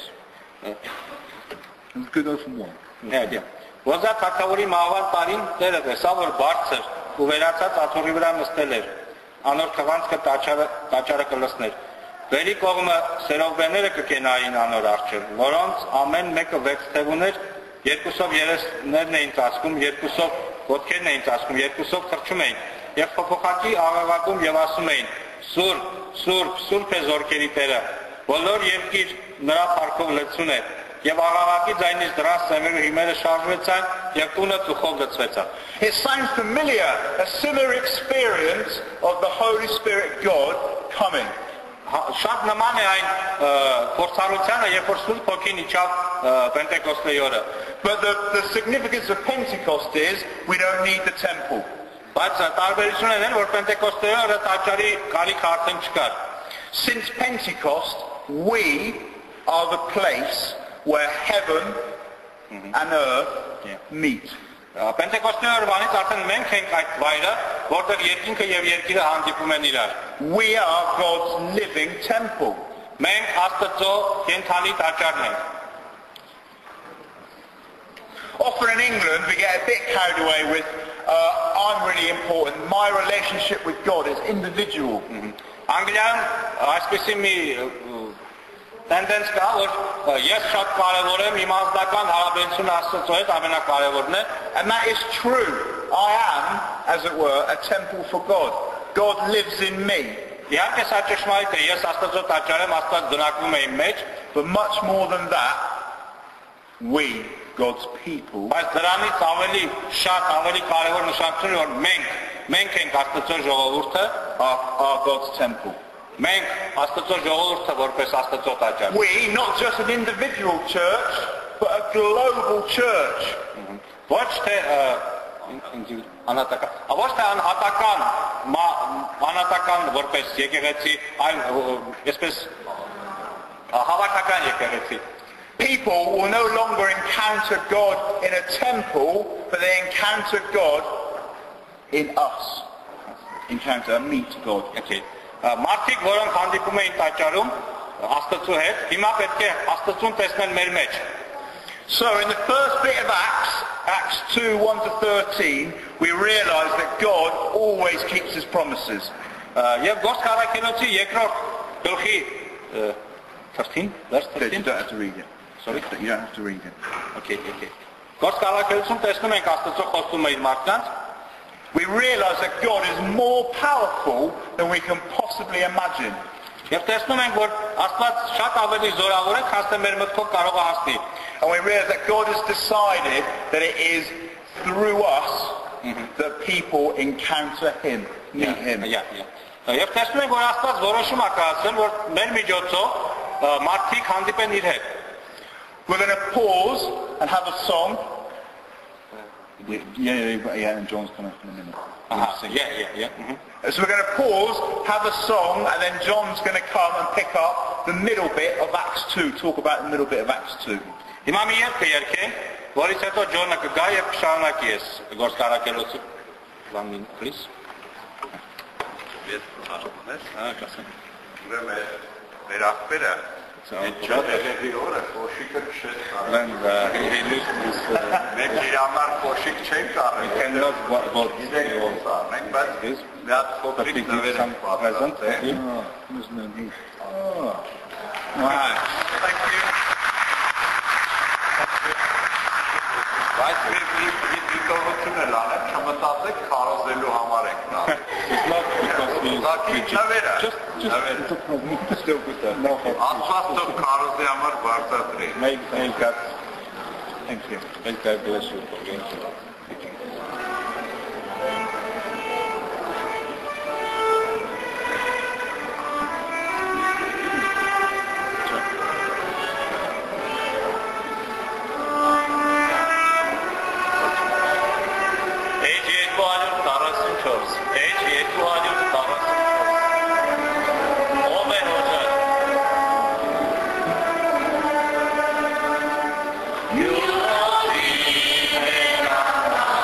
It's good from 1. Yeah. Ոզա թագավորի մահվան տարին Տերը տեսավ, որ բարձր ու վերացած աթոռի վրա նստել էր, անոր քվանցքը տաճարը կլսներ։ Վերի կողմը սերովբեները կկենային անոր առջև, որոնց ամեն մեկը 6 թև ուներ, երկուսով երեսներն էին ծածկում, երկուսով ոտքերն էին ծածկում, երկուսով թռչում էին, եւ փոփոխակի աղաղակում եւ ասում էին. Սուրբ, Սուրբ, Սուրբ է զորքերի Տերը, բոլոր երկիր նրա փառքով լցուն է։ Եվ աղաղակի ձայնից դրանց ծեմերու հիմերը շարժվեցան եւ տունը ծուխով լցվեցան։ It sounds familiar, a similar experience of the Holy Spirit God coming. Շատ նման է այն փորձառությանը, երբ որ Սուրբ Հոգին իջավ Պենտեկոստեի օրը։ But the significance of Pentecost is we don't need the temple. Բայց տարբերությունն է, որ Պենտեկոստեի օրը տաճարի կարիք արդեն չկար։ Since Pentecost, we are the place where heaven and earth meet. Պենտեկոստեի օրվանից արդեն մենք ենք այդ վայրը, որտեղ երկինքը եւ երկիրը հանդիպում են իրար։ We are God's living temple. Մենք Աստծո կենթանի տաճարն ենք։ Often in England we get a bit carried away with I'm really important. My relationship with God is individual. Անգլիան այսպեսի մի տենդենս կա, որ ես շատ կարևոր եմ, իմ անձնական հարաբերությունը Աստծո հետ ամենակարևորն է, and that is true. I am, as it were, a temple for God. God lives in me. Իհարկե սա ճշմարիտ է, ես Աստծո տաճար եմ, Աստված բնակվում է իմ մեջ, But much more than that, we, God's people, բայց դրանից ավելի շատ, ավելի կարևոր նշանակություն է, որ մենք ենք Աստծո ժողովուրդը, are God's temple. մենք Աստծո ժողովուրդը որպես Աստծո տաճար։ We, not just an individual church, but a global church. Ոչ թե անհատական որպես եկեղեցի, այլ այսպես հավաքական եկեղեցի։ People will no longer encounter God in a temple, but they encounter God in us. Meet God. Okay. Մարդիկ, որոնք հանդիպում էին տաճարում Աստծո հետ, հիմա պետք է Աստծուն տեսնեն մեր մեջ։ So in the first bit of Acts 2, 1 to 13, we realize that God always keeps his promises. Եվ Գործք առաքելոցի երկրորդ գլխի 13, verse 13. You don't have to read it. Sorry? You don't have to read it. Okay. Գործք առաքելոցում տեսնում ենք Աստծո խոստումը իր մարդկանց։ We realize that God is more powerful than we can possibly imagine. Եվ տեսնում ենք, որ Աստված շատ ավելի զորավոր է, քան թե մեր մտքով կարող է հասնի։ And we realize that God has decided that it is through us that people encounter him, meet him. Եվ տեսնում ենք, որ Աստված որոշում է կայացրել, որ մեր միջոցով մարդիկ հանդիպեն իր հետ։ We're going to pause and have a song. Yeah, and John's coming up in a minute. So we're going to pause, have a song, and then John's going to come and pick up the middle bit of Acts 2, talk about the middle bit of Acts 2. Հիմա մի երգ կերկենք, որից հետո Ջոնը կգա եւ կշարունակի ես Գործք առաքելոցը։ One please. Ես հարցնես։ Կասեմ։ Ուրեմն մեր ախպերը Ջոդերի օրը փոշիկը քշեց։ When he used this Մենք իր համար փոշիկ չենք արել։ we cannot vote Մենք բայց մի հատ փոքրիկ նվեր ենք present. Right. Thank you. Բայց մի դիտողություն էլ անեմ, չմտածեք քարոզելու համար ենք նա։ It's not because we Նվերը։ just still good. No, Աստված թող քարոզի համար բարձրացրի։ may God thank you. May God bless you. Thank you. You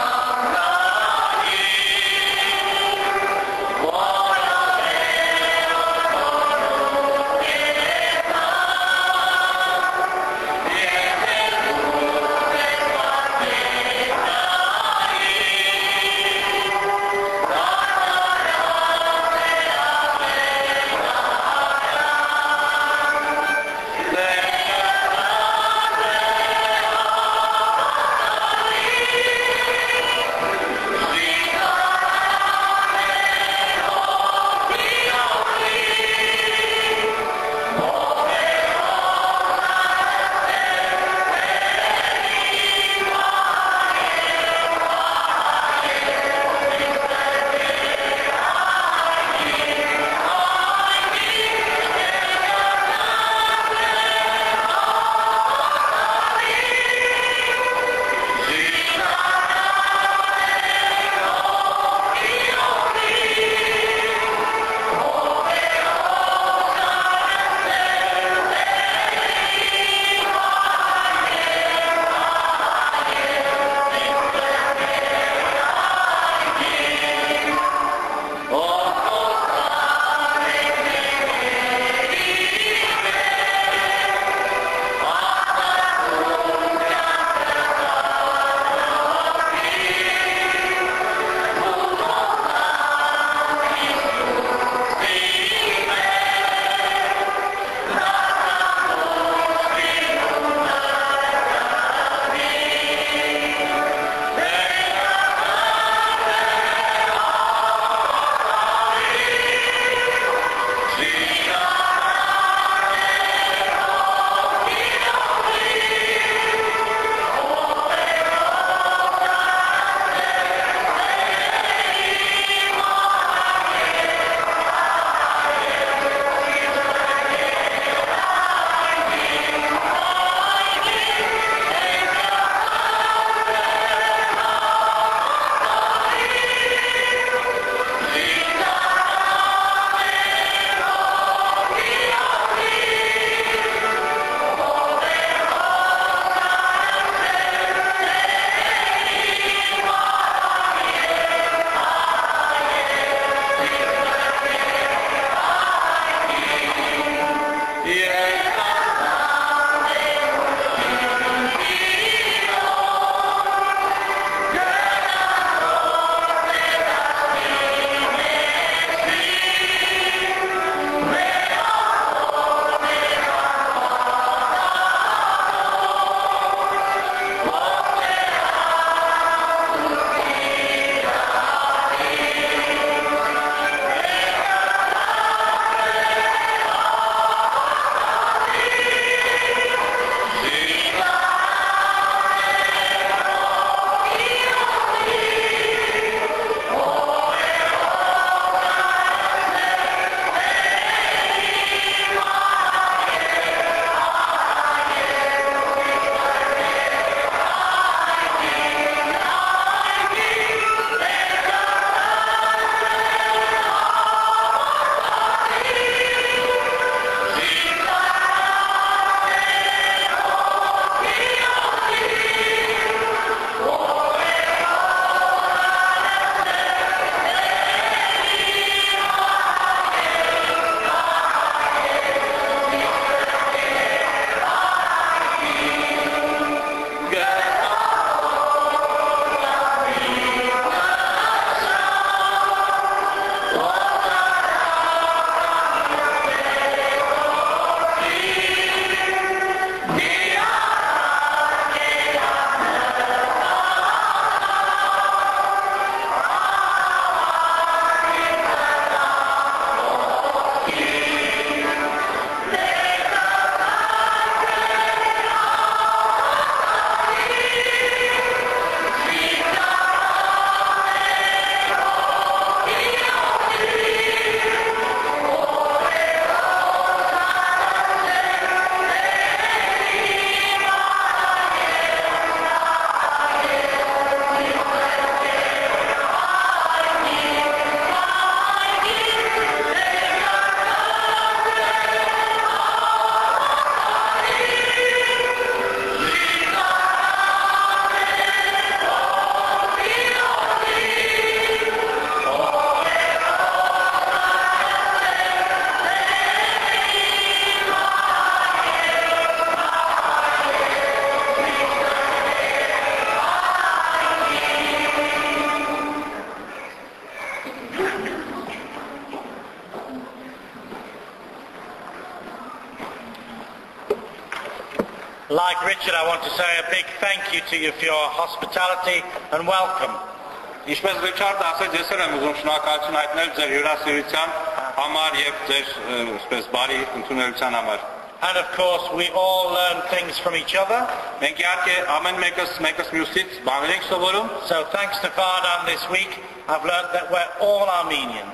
Like Richard, I want to say a big thank you to you for your hospitality and welcome. Ինչպես Ռիչարդը ասաց, ես եմ ուզում շնորհակալություն հայտնել ձեր հյուրասիրության համար եւ ձեր այսպես բարի ընդունելության համար։ And of course, we all learn things from each other. Մենք իհարկե ամեն մեկս մյուսից բաներ ենք սովորում։ So thanks to Fardan this week, I've learned that we're all Armenian.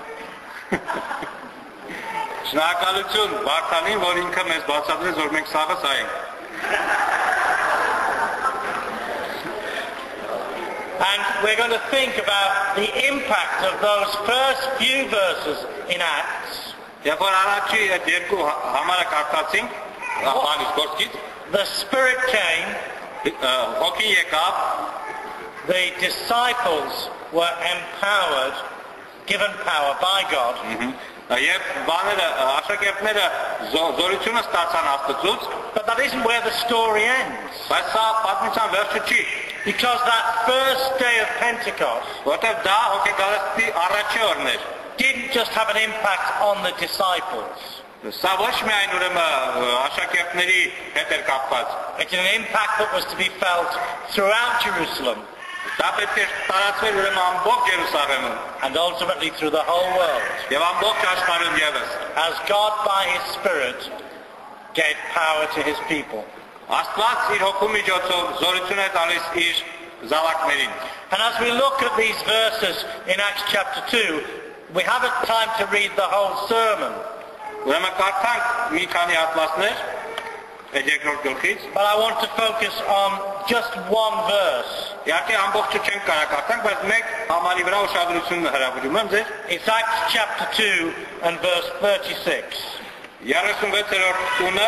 Շնորհակալություն Վարդանին, որ ինքը մեզ բացատրեց, որ մենք սաղս հայ ենք։ And we're going to think about the impact of those first few verses in Acts. Երբ որ առաջի այդ երկու համարը կարդացինք, Հովհաննես գործքից, the Spirit came, հոգին եկավ, the disciples were empowered, given power by God. Եվ բաները աշակերտները զորությունը ստացան Աստծուց, but that isn't where the story ends. Բայց սա պատմության վերջը չի, because that first day of Pentecost, որտեղ դա հոգեկարստի առաջի օրն էր, didn't just have an impact on the disciples. Սա ոչ միայն ուրեմն աշակերտների հետ էր կապված, It's an impact that was to be felt throughout Jerusalem. Դա պետք է տարածվեր ուրեմն ամբողջ Երուսաղեմում and ultimately through the whole world, եւ ամբողջ աշխարհում եւս։ as God by His Spirit gave power to His people. Աստված իր հոգու միջոցով զորություն է տալիս իր զավակներին։ And as we look at these verses in Acts chapter 2, we haven't time to read the whole sermon, Ուրեմն կարդանք մի քանի հատվածներ այդ երկրորդ գլխից, but I want to focus on just one verse. Իհարկե ամբողջը չենք կարող կարդանք, բայց մեկ համարի վրա ուշադրություն հրավիրում եմ ձեր։ It's Acts chapter 2 and verse 36. 36-րդ տունը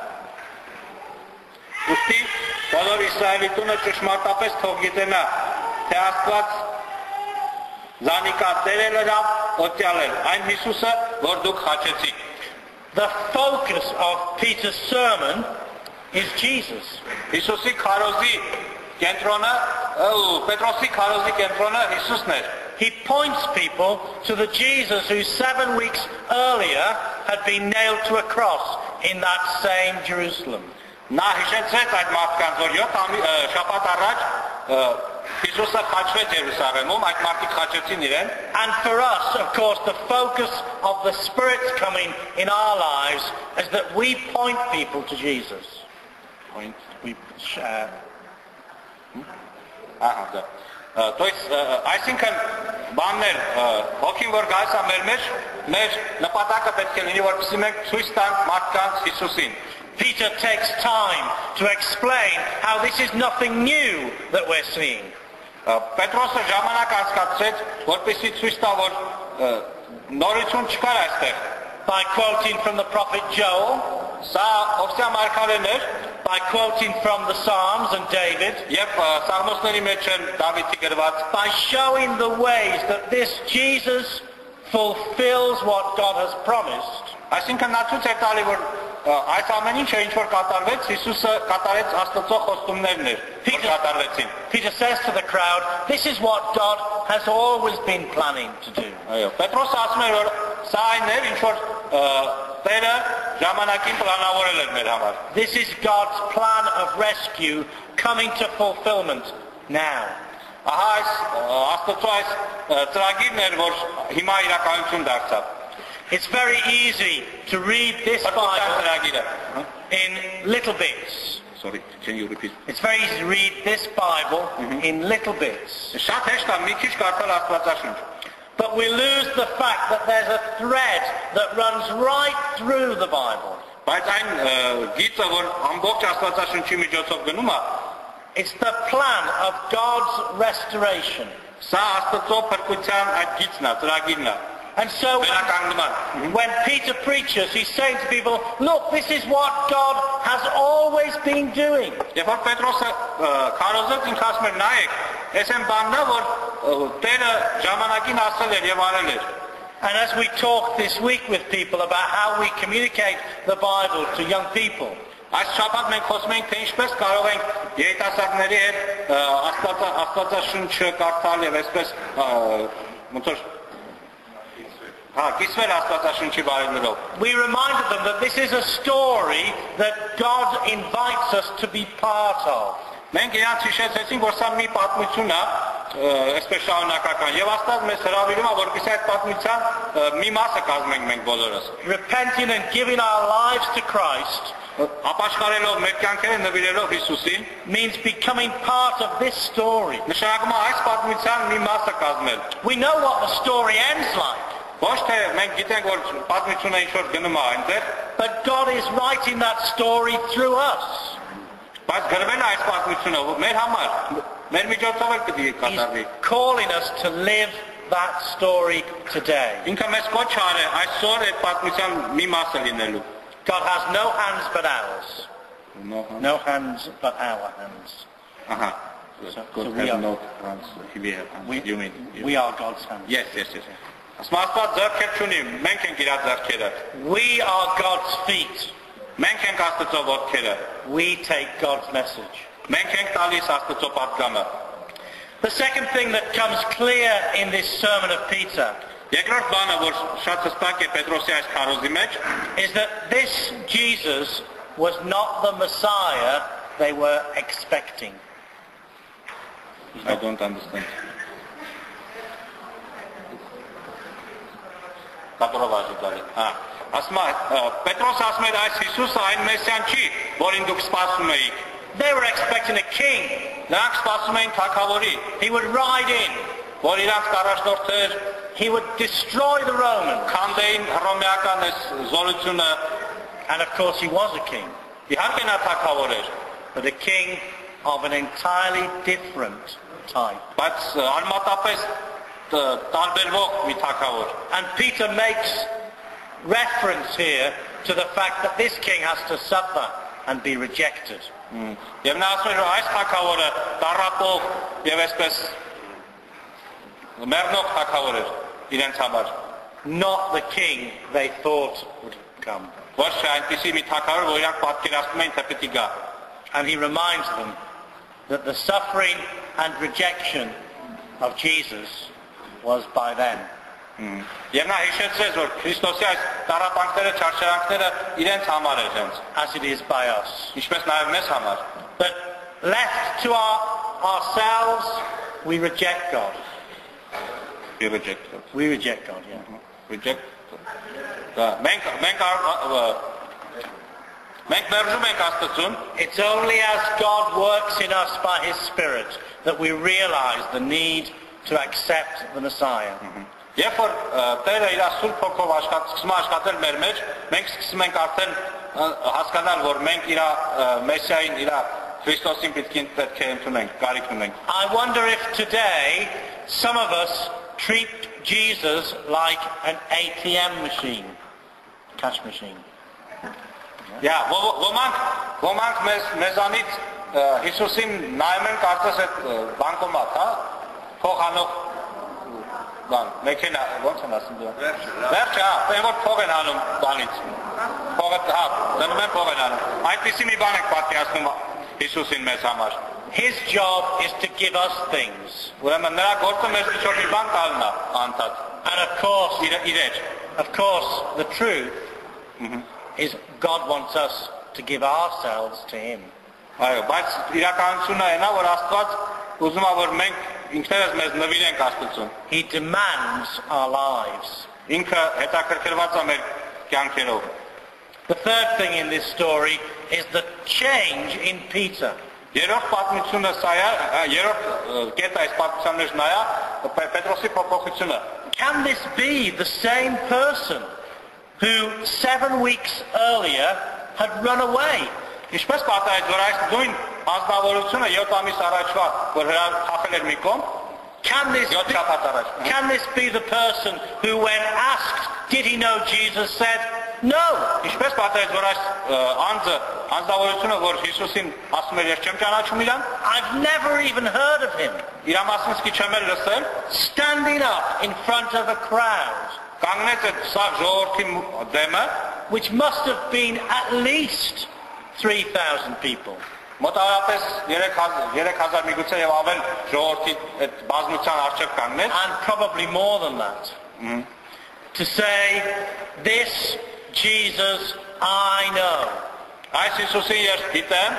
ուստի բոլոր Իսրայելի տունը ճշմարտապես թող գիտենա, թե Աստված զանիկա տերել լավ օտյալել այն Հիսուսը, որ դուք խաչեցիք։ The focus of Peter's sermon is Jesus. Հիսուսի քարոզի կենտրոնը, Պետրոսի քարոզի կենտրոնը Հիսուսն էր։ He points people to the Jesus who 7 weeks earlier had been nailed to a cross in that same Jerusalem. Նա հիշեցրեց այդ մարդկանց, որ 7 շաբաթ առաջ Հիսուսը խաչվեց Երուսաղեմում, այդ մարդիկ խաչեցին իրեն։ And for us, of course, the focus of the Spirit's coming in our lives is that we point people to Jesus. То есть, այսինքն բաններ, հոգին որ գալիս է մեր նպատակը պետք է լինի, որպեսզի մենք ցույց տանք մարդկանց Հիսուսին։ Peter takes time to explain how this is nothing new that we're seeing. Պետրոսը ժամանակ անցկացրեց, որպեսզի ցույց տա, որ նորություն չկար այստեղ։ By quoting from the prophet Joel, Սա Հովսեա մարգարեն էր, by quoting from the Psalms and David, եւ Սաղմոսների մեջ են Դավիթի գրված, by showing the ways that this Jesus fulfills what God has promised. Այսինքն նա ցույց է տալի, որ այս ամեն ինչը ինչ որ կատարվեց, Հիսուսը կատարեց Աստծո խոստումներն էր, որ կատարվեցին։ Peter says to the crowd, this is what God has always been planning to do. Այո, Պետրոսը ասում է, որ սա այն էր, ինչ որ Տերը ժամանակին պլանավորել էր մեր համար։ This is God's plan of rescue coming to fulfillment now. Ահա այս Աստծո այս ծրագիրն էր, որ հիմա իրականություն դարձավ։ It's very easy to read this Bible in little bits. Sorry, can you repeat? It's very easy to read this Bible in little bits. Շատ հեշտ է մի քիչ կարդալ Աստվածաշունչ։ But we lose the fact that there's a thread that runs right through the Bible. Բայց այն գիծը, որ ամբողջ Աստվածաշունչի միջոցով գնում է, it's the plan of God's restoration. Սա Աստծո փրկության այդ գիծն է, ծրագիրն է։ And so when Peter preaches, he's saying to people, look, this is what God has always been doing. Երբ որ Պետրոսը քարոզեց, ինքը ասում էր, նայեք, այս այն բանն է, որ Տերը ժամանակին ասել էր եւ արել էր։ And as we talk this week with people about how we communicate the Bible to young people, այս շաբաթ մենք խոսում ենք, թե ինչպես կարող ենք երիտասարդների հետ Աստվածաշունչը կարդալ եւ այսպես ոնց որ we reminded them that this is a story that God invites us to be part of. Մենք իրանց հիշեցին, որ սա մի պատմություն է, այսպես շարունակական, եւ Աստված մեզ հրավիրում է, որպեսզի այդ պատմության մի մասը կազմենք մենք բոլորս։ Repenting and giving our lives to Christ ապաշխարելով մեր կյանքերը նվիրելով Հիսուսին means becoming part of this story. Նշանակում է այս պատմության մի մասը կազմել։ We know what the story ends like. Ոչ թե մենք գիտենք, որ պատմությունը ինչ որ գնում է այնտեղ, but God is writing that story through us. Բայց գրվել է այս պատմությունը մեր համար, մեր միջոցով էլ պետք է կատարվի։ He's calling us to live that story today. Ինքը մեզ կոչ արել է այսօր այդ պատմության մի մասը լինելու։ God has no hands but ours. No hands but our hands. Ահա. God has no hands. We are God's hands. Yes. Աստված ձեռքեր չունի, մենք ենք իր ձեռքերը։ We are God's feet. Մենք ենք Աստծո ոտքերը։ We take God's message. Մենք ենք տալիս Աստծո պատգամը։ The second thing that comes clear in this sermon of Peter Երկրորդ բանը, որ շատ հստակ է Պետրոսի այս քարոզի մեջ, is that this Jesus was not the Messiah they were expecting. I don't understand. Պետրոս ասում է այս Հիսուսը այն Մեսիան չի, որին դուք սպասում էիք։ They were expecting a king. Նրանք սպասում էին թագավորի, He would ride in. որ իրանք առաջնորդեր, He would destroy the Romans. քանդեին հռոմեական այս զորությունը, And of course he was a king. իհարկե նա թագավոր էր, But a king of an entirely different type. բայց արմատապես տարբերվող մի թագավոր։ And Peter makes reference here to the fact that this king has to suffer and be rejected. Եվ նա ասում է, որ այս թագավորը տառապող եւ այսպես մեռնող թագավոր էր իրենց համար։ Not the king they thought would come. Ոչ թե այնպիսի մի թագավոր, որ իրանք պատկերացնում էին, թե պետք է գա։ And he reminds them that the suffering and rejection of Jesus was by them. Եվ նա հիշեցրեց, որ Քրիստոսի այս տառապանքները, չարչարանքները իրենց համար էր հենց, As it is by us. ինչպես նաև մեզ համար։ But left to ourselves, we reject God. We reject God. We reject God, yeah. Reject. Մենք մերժում ենք Աստծուն, It's only as God works in us by His Spirit that we realize the need to accept the Messiah. երբ որ Տերը իր Սուրբ Հոգով սկսում է աշխատել մեր մեջ, մենք սկսում ենք արդեն հասկանալ, որ մենք իր Մեսիային, իր Քրիստոսին պետք է ընդունենք, կարիք ունենք։ I wonder if today some of us treat Jesus like an ATM machine, cash machine. Ոմանք մեզանից Հիսուսին նայում են կարծես այդ բանկոմատ, հա, փոխանող բան, մեքենա, ո՞նց են ասում դու։ Վերջը, հա, որ փող են անում բանից։ Փողը, հա, դնում են փող են անում։ Այդպիսի մի բան ենք պատկերացնում Հիսուսին մեզ համար։ His job is to give us things. Ուրեմն նրա գործը մեզ մի մի բան տալն է անդադ։ And of course, Իրեր։ the truth is God wants us to give ourselves to Him. Այո, բայց իրականությունը այն է, որ Աստված ուզում է, որ մենք ինքներս մեզ նվիրենք Աստծուն։ He demands our lives. Ինքը հետաքրքրված է մեր կյանքերով։ The third thing in this story is the change in Peter. Երրորդ պատմությունը սա է, երրորդ կետը այս պատմության մեջ նա է, Պետրոսի փոփոխությունը։ Can this be the same person who 7 weeks earlier had run away? Ինչպես պատահեց, որ այս նույն անձնավորությունը 7 ամիս առաջվա, որ հրախել էր մի կողմ, Can this 7 շաբաթ առաջ։ Can this be the person who, when asked, did he know Jesus, said, no? Ինչպես պատահեց, որ այս անձնավորությունը, որ Հիսուսին ասում էր, ես չեմ ճանաչում իրան, I've never even heard of him. իր մասին սկի չեմ էլ լսել, Standing up in front of a crowd, կանգնեց այդ սաղ ժողովրդի դեմը, which must have been at least 3,000 people. մոտավորապես 3000 միգուցե եւ ավել ժողովրդի այդ բազմության առջև կանգնեց, And probably more than that. To say, this Jesus I know. այս Հիսուսի ես գիտեմ,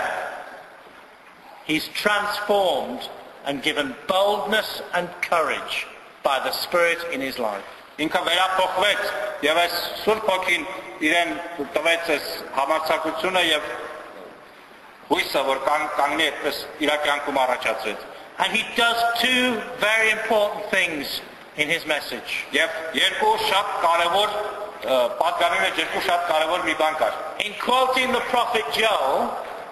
He's transformed and given boldness and courage by the Spirit in his life. ինքը վերափոխվեց եւ այս Սուրբ Հոգին իրեն տվեց այս համարձակությունը եւ հույսը, որ կանգնի այդպես իր կյանքում առաջացրեց։ And he does two very important things in his message. Եվ երկու շատ կարևոր պատկանում է երկու շատ կարևոր մի բան կար։ In quoting the prophet Joel,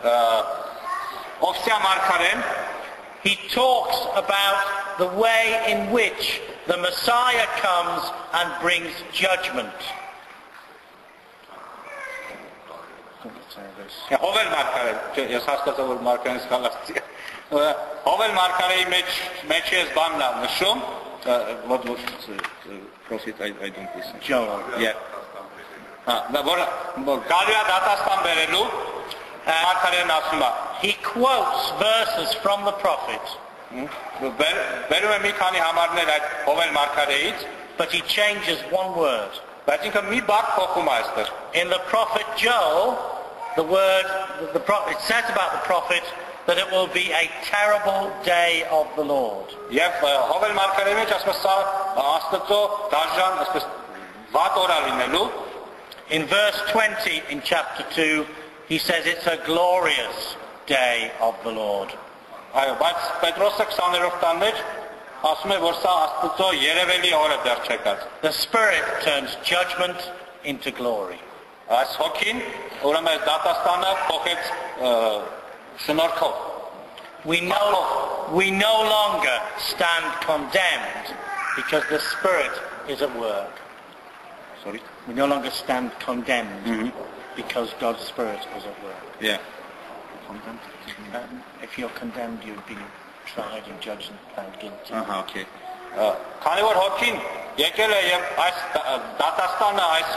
Օվսիա մարգարեն he talks about the way in which the Messiah comes and brings judgment. Հովել մարգարեն, ես հասկացա որ մարգարեն սխալացի։ Հովել մարգարեի մեջ ես բանն է նշում, what was prophet I don't listen. Joel. Yeah. Դա որ գալու է դատաստան բերելու մարգարեն ասում է։ He quotes verses from the prophet, Բերում է մի քանի համարներ այդ Հովել մարգարեից, but he changes one word. բայց ինքը մի բառ փոխում է այստեղ։ In the prophet Joel, the word, it says about the prophet that it will be a terrible day of the Lord. Եվ Հովել մարգարեի մեջ ասում է սա Աստծո դաժան, ասես վատ օր է լինելու։ In verse 20 in chapter 2, he says it's a glorious day of the Lord. Այո, բայց Պետրոսը 20-րդ տան մեջ ասում է, որ սա Աստծո երևելի օրը դեռ չեկած։ The Spirit turns judgment into glory. Այս հոգին ուրեմն դատաստանը փոխեց շնորհքով։ We no longer stand condemned because the Spirit is at work. Sorry. We no longer stand condemned because God's Spirit is at work. Yeah. If you're condemned, you've been tried and judged and found guilty. Okay. Քանի որ հոգին եկել է եւ այս դատաստանը այս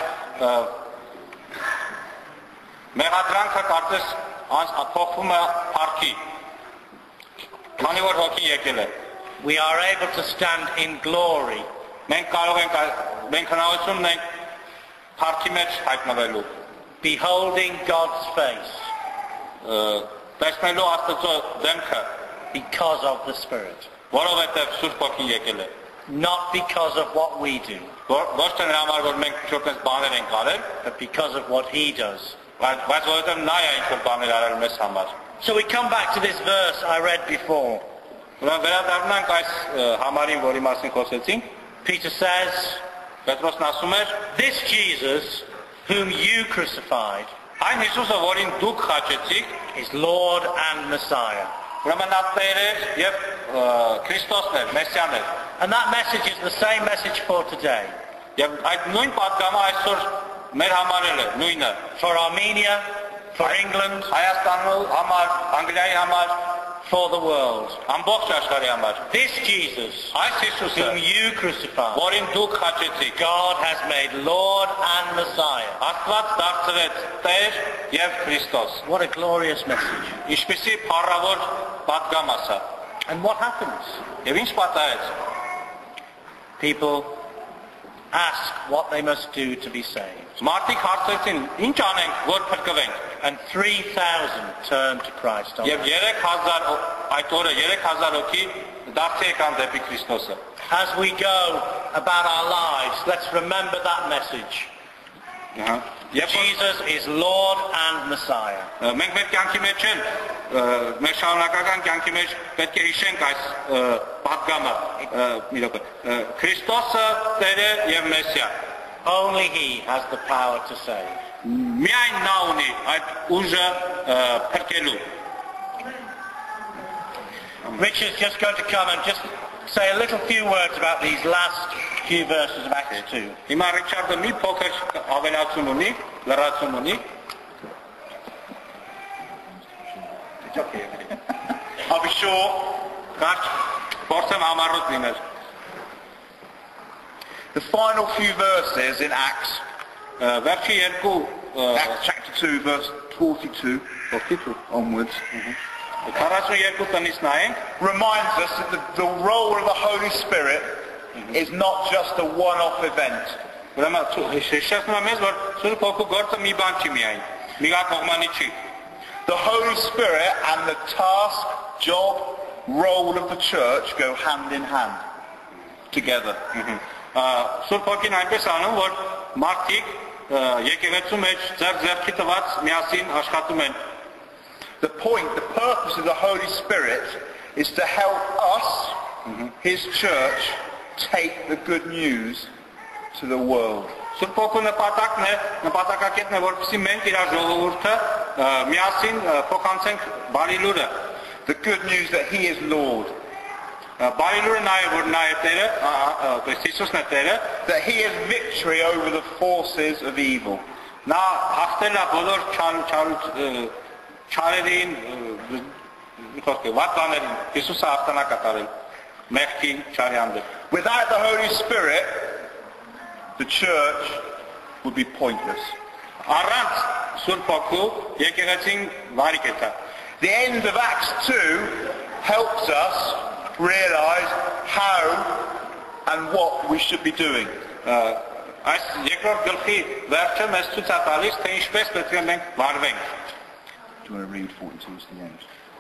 մեղադրանքը կարծես փոխվում է փառքի։ Քանի որ հոգին եկել է, we are able to stand in glory. Մենք կարող ենք հնարավորություն ունենք փառքի մեջ հայտնվելու։ Beholding God's face. Տեսնելու Աստծո դեմքը because of the Spirit. Որովհետև Սուրբ Հոգին եկել է։ Not because of what we do, Ոչ թե նրա համար որ մենք ինչ-որ բաներ ենք արել, but because of what he does. բայց որովհետև նա է ինչ-որ բաներ արել մեզ համար։ So we come back to this verse I read before. Ուրեմն վերադառնանք այս համարին, որի մասին խոսեցինք։ Peter says, Պետրոսն ասում էր, this Jesus whom you crucified այն Հիսուսը, որին դուք խաչեցիք, is Lord and Messiah. ուրեմն նա Տեր է եւ Քրիստոսն է, Մեսիան է։ And that message is the same message for today. Եվ այդ նույն պատգամը այսօր մեր համար է, նույնը։ For Armenia, for England, Հայաստանի համար, Անգլիայի համար, for the world. ամբողջ աշխարհի համար։ This Jesus Այս Հիսուսը, whom you crucified, որին դուք խաչեցիք, God has made Lord and Messiah. Աստված դարձրեց Տեր եւ Քրիստոս։ What a glorious message. Ինչպիսի փառավոր պատգամ է սա։ And what happens? Եվ ինչ պատահեց։ People ask what they must do to be saved. Մարդիկ հարցրեցին, ինչ անենք, որ փրկվենք։ And 3,000 turned to Christ. Եվ 3000 այդ օրը 3000 հոգի դարձի եկան դեպի Քրիստոսը։ As we go about our lives, let's remember that message. Jesus is Lord and Messiah. Մենք մեր կյանքի մեջ են, մեր շարունակական կյանքի մեջ պետք է հիշենք այս պատգամը, մի րոպե։ Քրիստոսը Տեր է եւ Մեսիա։ Only he has the power to save. Միայն նա ունի այդ ուժը փրկելու։ Richard's just going to come and just say a little few words about these last few verses of Acts 2. Հիմա Ռիչարդը մի փոքր ավելացում ունի, լրացում ունի։ I'll be sure. Կարճ փորձեմ համառոտ լինել։ The final few verses in Acts, Վերջի երկու Acts chapter 2, verse 42 onwards, 42 տնից նայենք, reminds us that the role of the Holy Spirit is not just a one-off event. ուրեմն հիշեցնում եմ մեզ, որ Սուրբ Հոգու գործը մի բան չի միայն, միգակողմանի չի։ The Holy Spirit and the task, job, role of the church go hand in hand together. Սուրբ Հոգին այնպես անում, որ մարդիկ եկեղեցու մեջ ձեռքի տված միասին աշխատում են։ The point, the purpose of the Holy Spirit is to help us, His church, take the good news to the world. Սուրբ Հոգու նպատակն է, նպատակակետն է, որպեսզի մենք իր ժողովուրդը միասին փոխանցենք բարի լուրը։ The good news that He is Lord. Բարի լուրը նա է, որ նա է Տերը, то есть Հիսուսն է Տերը, that He has victory over the forces of evil. նա հաղթել է բոլոր չարերին, վատ բաներին, Հիսուսը հաղթանակ կատարել մեղքի չարի հանդեպ։ Without the Holy Spirit, the church would be pointless. Առանց Սուրբ Հոգու եկեղեցին վարի կետա։ The end of Acts 2 helps us realize how and what we should be doing. Այս երկրորդ գլխի վերջը մեզ ցույց է տալիս, թե ինչպես պետք է մենք վարվենք։ Do you want to read 42 to the end?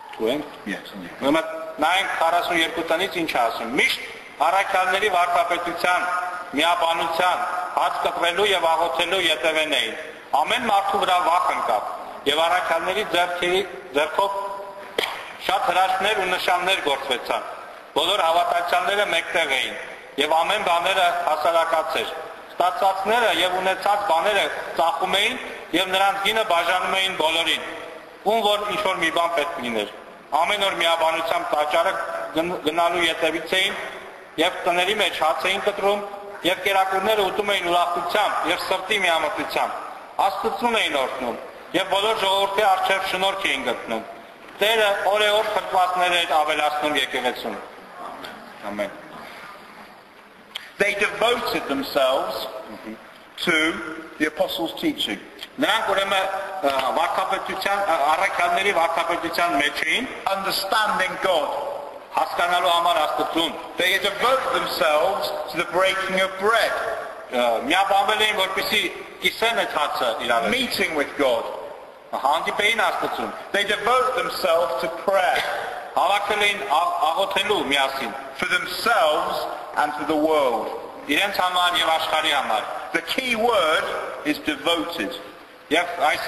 Ուենք։ Yes. Ուրեմն նայենք 42 տնից ինչ ասում։ Միշտ առաքյալների վարդապետության, միաբանության, հաց կպրելու եւ աղոթելու ետևեն էին։ Ամեն մարդու վրա վախ ընկավ եւ առաքյալների ձեռքով շատ հրաշքներ ու նշաններ գործվեցան։ Բոլոր հավատացյալները մեկտեղ էին եւ ամեն բաները հասարակած էր։ Ստացածները եւ ունեցած բաները ծախում էին եւ նրանց գինը բաժանում էին բոլորին, ում որ ինչ որ մի բան պետք լիներ։ Ամեն օր միաբանությամբ տաճարը գնալու ետևից էին եւ տների մեջ հաց էին կտրում եւ կերակուրները ուտում էին ուրախությամբ եւ սրտի միամտությամբ։ Աստծուն էին օրհնում եւ բոլոր ժողովրդի առջեւ շնորհք էին գտնում։ Տերը օրեօր խրտվածներ էր ավելացնում եկեղեցուն։ Ամեն։ They devoted themselves to the apostles' teaching. Նրանք ուրեմն վարդապետության առաքյալների վարդապետության մեջ էին, Understanding God. հասկանալու համար Աստծուն։ They devoted themselves to the breaking of bread. Միաբանվել էին, որպեսզի կիսեն այդ հացը իրար։ Meeting with God. Հանդիպեին Աստծուն։ They devoted themselves to prayer. Հավաքել էին աղոթելու միասին։ For themselves and for the world. Իրենց համար եւ աշխարհի համար։ The key word is devoted. Եվ այս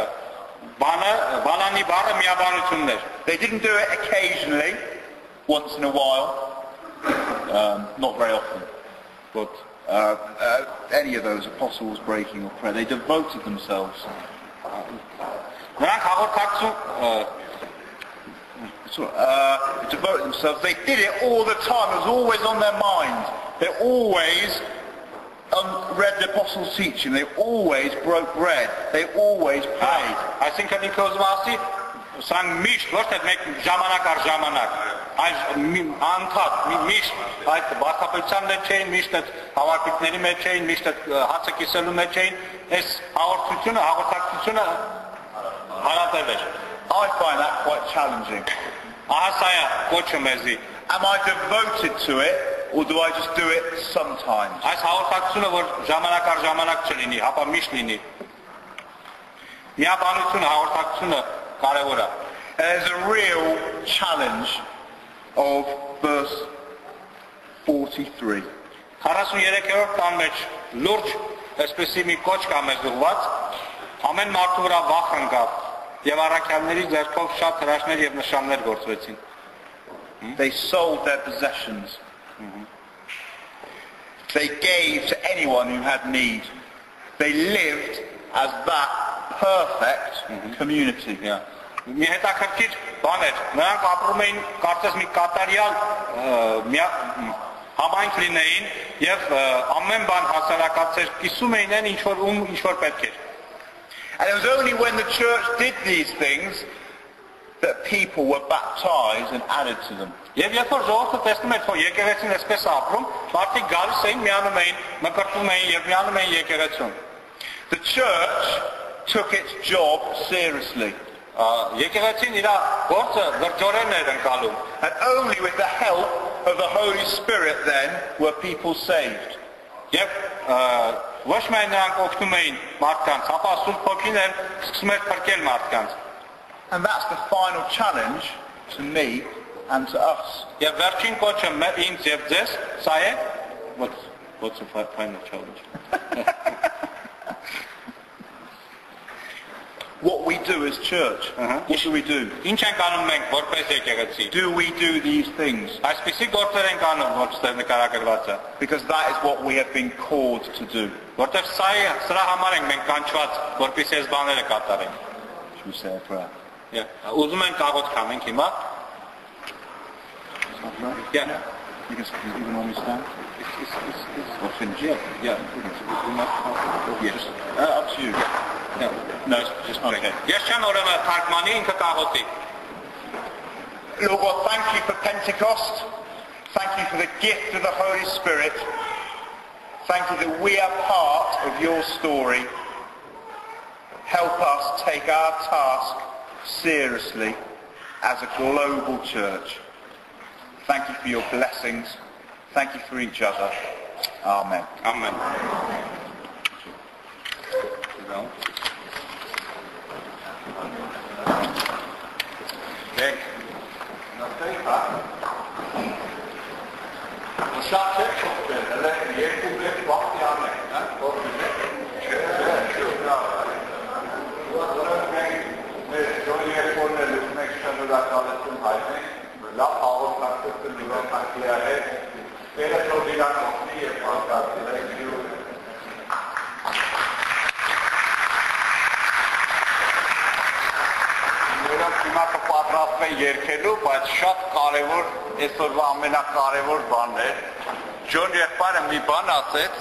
բանանի բառը միաբանությունն էր։ They didn't do it occasionally, once in a while, not very often, but any of those apostles breaking or prayer, they devoted themselves. Նրանք հաղորդակցում Devoted themselves. They did it all the time. It was always on their mind. They always read the apostles' teaching. They always broke bread. They always prayed. Այսինքն ինքը ուզում ասի, սրանք միշտ ոչ թե մեկ ժամանակ առ ժամանակ, այլ անդադ միշտ այդ վարդապետության մեջ էին, միշտ այդ հավաքությունների մեջ էին, միշտ այդ հացը կիսելու մեջ էին, այս հաղորդակցությունը հարատև էր։ I find that quite challenging. Ահա սա է կոչը մեզի։ Am I devoted to it, or do I just do it sometimes? Այս հաղորդակցությունը որ ժամանակ առ ժամանակ չլինի, հապա միշտ լինի։ Միաբանությունը, հաղորդակցությունը կարևոր է։ There's a real challenge of verse 43. 43-րդ տան մեջ լուրջ այսպեսի մի կոչ կա մեզ ուղված, ամեն մարդու վրա վախ ընկավ եւ առաքյալների ձեռքով շատ հրաշքներ եւ նշաններ գործվեցին։ They sold their possessions. They gave to anyone who had need. They lived as that perfect community. Մի հետաքրքիր բան էր, նրանք ապրում էին կարծես մի կատարյալ համայնք լինեին եւ ամեն բան հասարակացեր, կիսում էին այն ինչ որ պետք էր։ And it was only when the church did these things that people were baptized and added to them. Եվ երբ որ ժողովուրդը տեսնում էր, որ եկեղեցին այսպես ապրում, մարդիկ գալիս էին, միանում էին, մկրտում էին եւ միանում էին եկեղեցուն։ The church took its job seriously. Եկեղեցին իր գործը դրձորեն էր ընկալում։ And only with the help of the Holy Spirit then were people saved. Եվ ոչ միայն նրանք օգնում էին մարդկանց, ապա Սուրբ Հոգին էլ սկսում էր փրկել մարդկանց։ And that's the final challenge to me and to us. Եվ վերջին կոչը ինձ եւ ձեզ սա է, what's the final challenge? What we do as church. What do we do? Ինչ ենք անում մենք որպես եկեղեցի։ Do we do these things? Այսպիսի գործեր ենք անում, որ ստեղ նկարագրված է։ Because that is what we have been called to do. Որտեւ սրա համար ենք մենք կանչված, որպեսզի այս բաները կատարենք։ Should we say a prayer? Ուզում ենք աղոթք անենք հիմա։ Yeah. You can normally stand. Or finish. Yeah. Yes. Up to you. No, just okay. Ես չեմ ուրեմն թարգմանի ինքը կաղոթի։ Lord God, thank you for Pentecost. Thank you for the gift of the Holy Spirit. Thank you that we are part of your story. Help us take our task seriously as a global church. Thank you for your blessings. Thank you for each other. Amen. Amen. Okay. հիմա կպատրաստվեմ երգելու, բայց շատ կարևոր, այսօրվա ամենակարևոր բանն է։ Ջոն եղբայրը մի բան ասեց,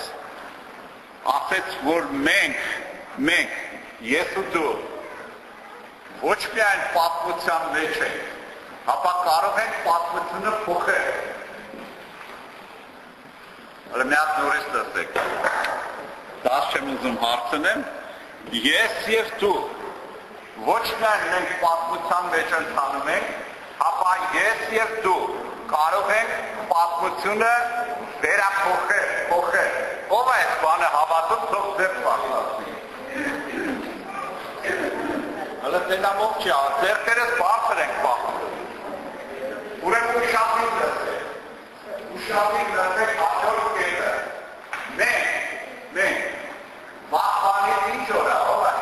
որ մենք, ես ու դու, ոչ միայն պատմության մեջ ենք, ապա կարող ենք պատմությունը փոխել։ Հələ մի հատ նորից տեսեք։ Դաս չեմ ուզում հարցնեմ, ես և դու, ոչ միայն մենք պատմության մեջ ընթանում ենք, ապա ես և դու կարող ենք պատմությունը վերափոխել։ Ով է այս բանը հավատում, թող ձեր պատմացնի։ Հələ տենամով չի, ձերքերս բարձր ենք պահում։ Ուրեմն ուշադիր լսեք, աջոր կետը, մենք, վախվանից ինչ օր է, ով է։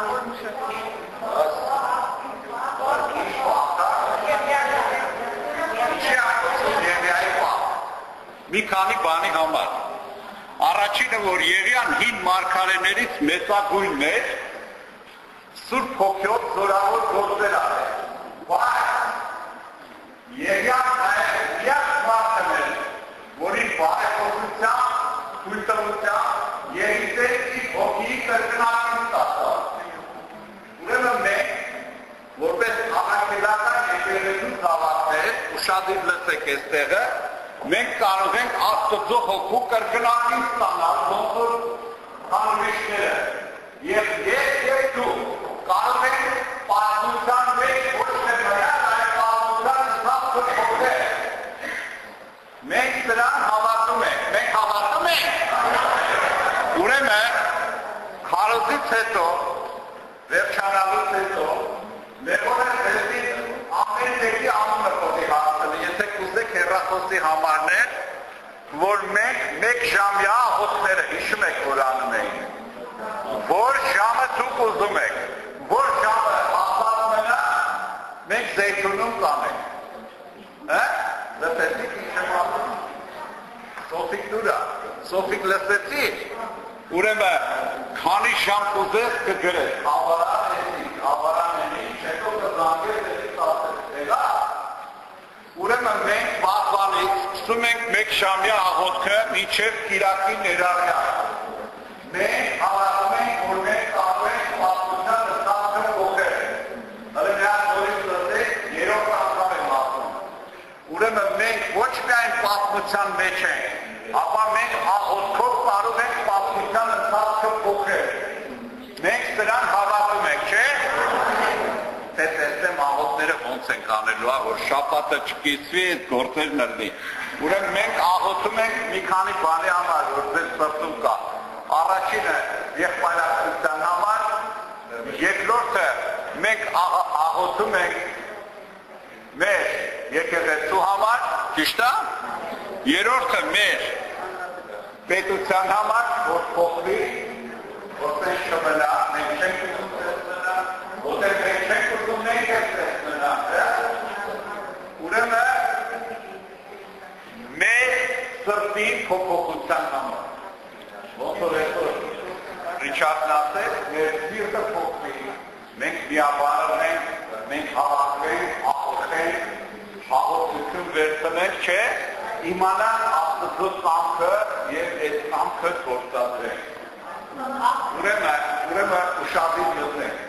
Մի քանի բանի համար։ Առաջինը, որ Եղիան հին մարգարեներից մեծագույնն էր, Սուրբ Հոգով զորավոր գործեր արել։ Բայց Եղիան նաև միակ մարդն էր, որին բարեփոխությամբ, թույլտվությամբ Եղիսեի հոգի կրկնակություն ստացավ։ Ուրեմն մենք, որպես հավաքելական եկեղեցու զավակներ, ուշադիր լսեք այստեղը, մենք կարող ենք Աստծո հոգու կրկնակություն ստանալ, ոնց որ կանոնիչները։ Եվ ես և դու կարող ենք պատմության մեջ ոչ թե մնալ, այլ պատմության ընթացքը փոխել։ Մենք դրան հավատում ենք։ Մենք հավատում ենք։ Ուրեմն քարոզից հետո, վերջանալուց հետո, մեղորը ձեզին ամեն մեկի անունը կոդի հարցնի, եթե կուզեք հեռախոսի համարներ, որ մենք մեկ ժամյա աղոթները հիշում եք, որ անում ենք, որ ժամը դուք ուզում եք, որ ժամը ասած մնա, մենք Զեյթունում կանենք, լսեցիք ինչ եմ ասում, Սոֆիկ դուրա, Սոֆիկ լսեցիք, ուրեմն քանի ժամ կուզես կգրես, ավարան էնի, չեկո կզանգես էնի տասես, ուրեմն մենք վախվանից սկսում ենք մեկ ժամյա աղոթքը մինչև կիրակի ներառյալ։ Մենք հավատում ենք, որ մենք կարող ենք պատմության ընթացքը փոխել։ Հələ մի հատ նորից լսեք, երրորդ անգամ եմ ասում։ Ուրեմն մենք ոչ միայն պատմության մեջ ենք, ապա մենք աղոթքով կարող ենք պատմության ընթացքը փոխել։ Մենք դրան հավատում ենք, չէ՞։ Թե տեսնեմ աղոթները ոնց ենք անելու, որ շաբաթը չկիսվի, այդ գործերն լինի։ Ուրեմն մենք աղոթում ենք մի քանի բանի համար, որ ձեր սրտում կա։ Առաջինը եղբայրացության համար, երկրորդը մենք աղոթում ենք մեր եկեղեցու համար, ճիշտ է։ Երրորդը մեր պետության համար, որ փոխվի, որպես չմնա, մենք չենք ուզում տեսնելա, որտեղ մենք չենք ուզում մենք տեսնելա։ Ուրեմն մեր սրտի փոփոխության համար։ Ոնց որ այսօր Ռիչարդն ասեց, մեր սիրտը փոխվի, մենք միաբանենք, մենք հավաքվենք, աղոթենք, հաղորդություն վերցնենք, չէ, իմանանք Աստծո կամքը եւ այդ կամքը գործադրենք։ Ուրեմն ուշադիր լսենք։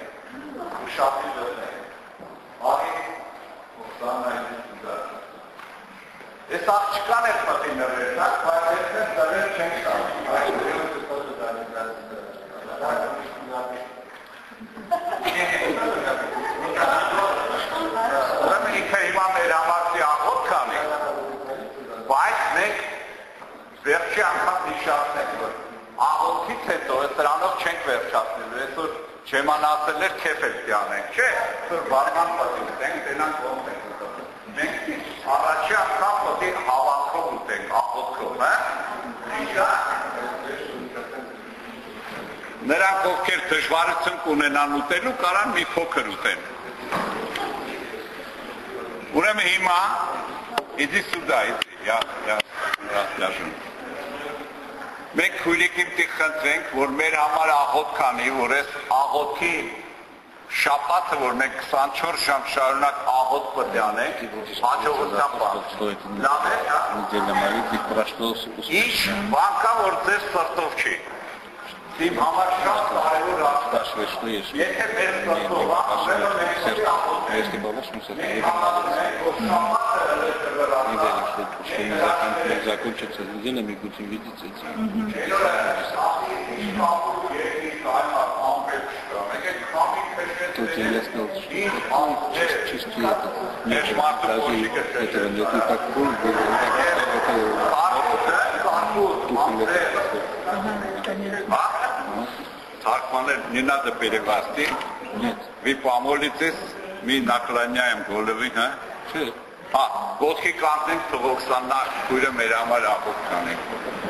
Արի ուսանայր։ Ես աղջկան ես մտի նվերտակ, բայց ես ես դրել չենք տալի։ Ուրեմն ինքը հիմա մեր համարցի աղոտ կանի, բայց մենք վերջի անգամ հիշացնենք, որ աղոթից հետո սրանով չենք վերջացնելու, այսօր չեման ասել էր քեֆ էլ տյանենք, չէ, որ բարման պատիվ տենք, տենանք ոնց ենք ուտում։ Մենք առաջի անգամ պտի հավատքով ուտենք, աղոթքով, նրանք ովքեր դժվարություն կունենան ուտելու, կարան մի փոքր ուտեն։ Ուրեմն հիմա, իդի սուդա, Մենք քույրիկին խնդրենք, որ մեր համար աղոթ կանի, որ այս աղոթի շաբաթը, որ մենք 24 ժամ շարունակ աղոտ պետք է անենք, հաջողության բան։ Լավ է, հա։ Ինչ բան կա, որ ձեր սրտով չի։ Իմ համար շատ կարևոր ասում։ Եթե մեր սրտով աղոտ закончится неделя, мы будем видеть эти. Тут я сказал, что чисто это. Даже этого нет, и так будет, не надо перевести. Нет. Вы помолитесь, мы наклоняем головы, а? Ոտքի կանտնենք թողոքսաննա քույրը մեր համար աղոտ կանենք։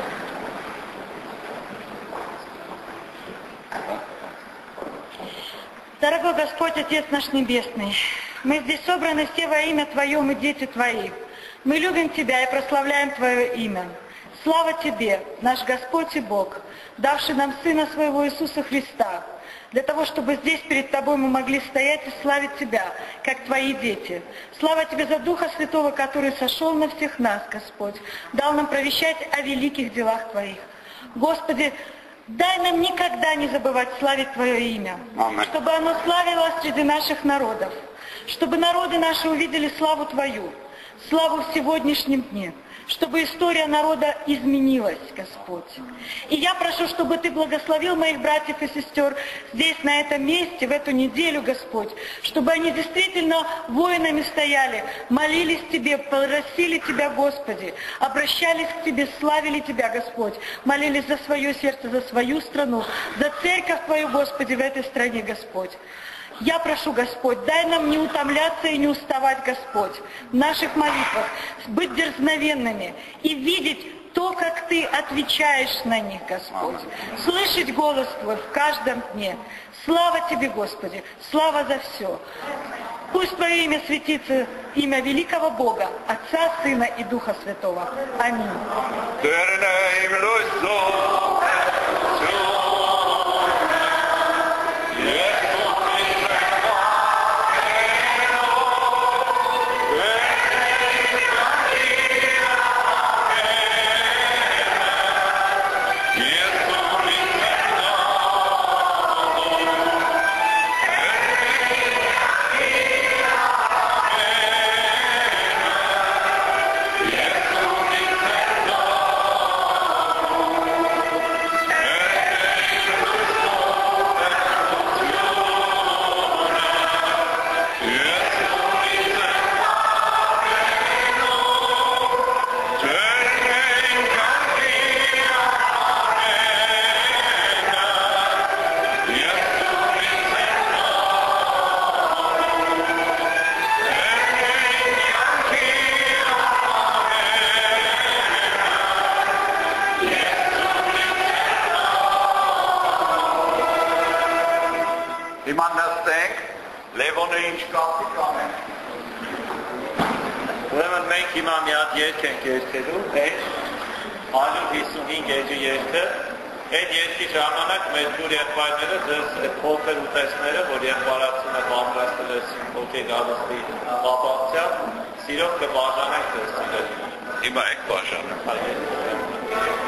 Дорогой Господь, Отец наш Небесный, мы здесь собраны все во имя Твое, мы дети Твои. Мы любим Тебя и прославляем Твое имя. Слава Тебе, наш Господь и Бог, давший нам Сына Своего Иисуса Христа, для того, чтобы здесь перед Тобой мы могли стоять и славить Тебя, как Твои дети. Слава Тебе за Духа Святого, который сошел на всех нас, Господь, дал нам провещать о великих делах Твоих. Господи, дай нам никогда не забывать славить Твое имя, чтобы оно славилось среди наших народов, чтобы народы наши увидели славу Твою, славу в сегодняшнем дне, чтобы история народа изменилась, Господь. И я прошу, чтобы Ты благословил моих братьев и сестер здесь, на этом месте, в эту неделю, Господь, чтобы они действительно воинами стояли, молились Тебе, просили Тебя, Господи, обращались к Тебе, славили Тебя, Господь, молились за свое сердце, за свою страну, за церковь Твою, Господи, в этой стране, Господь. Я прошу, Господь, дай нам не утомляться и не уставать, Господь, в наших молитвах, быть дерзновенными и видеть то, как Ты отвечаешь на них, Господь. Слышать голос Твой в каждом дне. Слава Тебе, Господи, слава за все. Пусть Твое имя светится, имя великого Бога, Отца, Сына и Духа Святого. Аминь. Ուրեմն մենք հիմա մի հատ երգ ենք երգելու, այդ 155 էջի երգը, այդ երգի ժամանակ մեր դուր եղբայրները ձեզ այդ փոքր ուտեսները, որ եղբարացումը բամրացել ես հոգի գալստի ապացյալ, սիրով կբաժանենք ձեզ սիրել։ Հիմա եք բաժանում։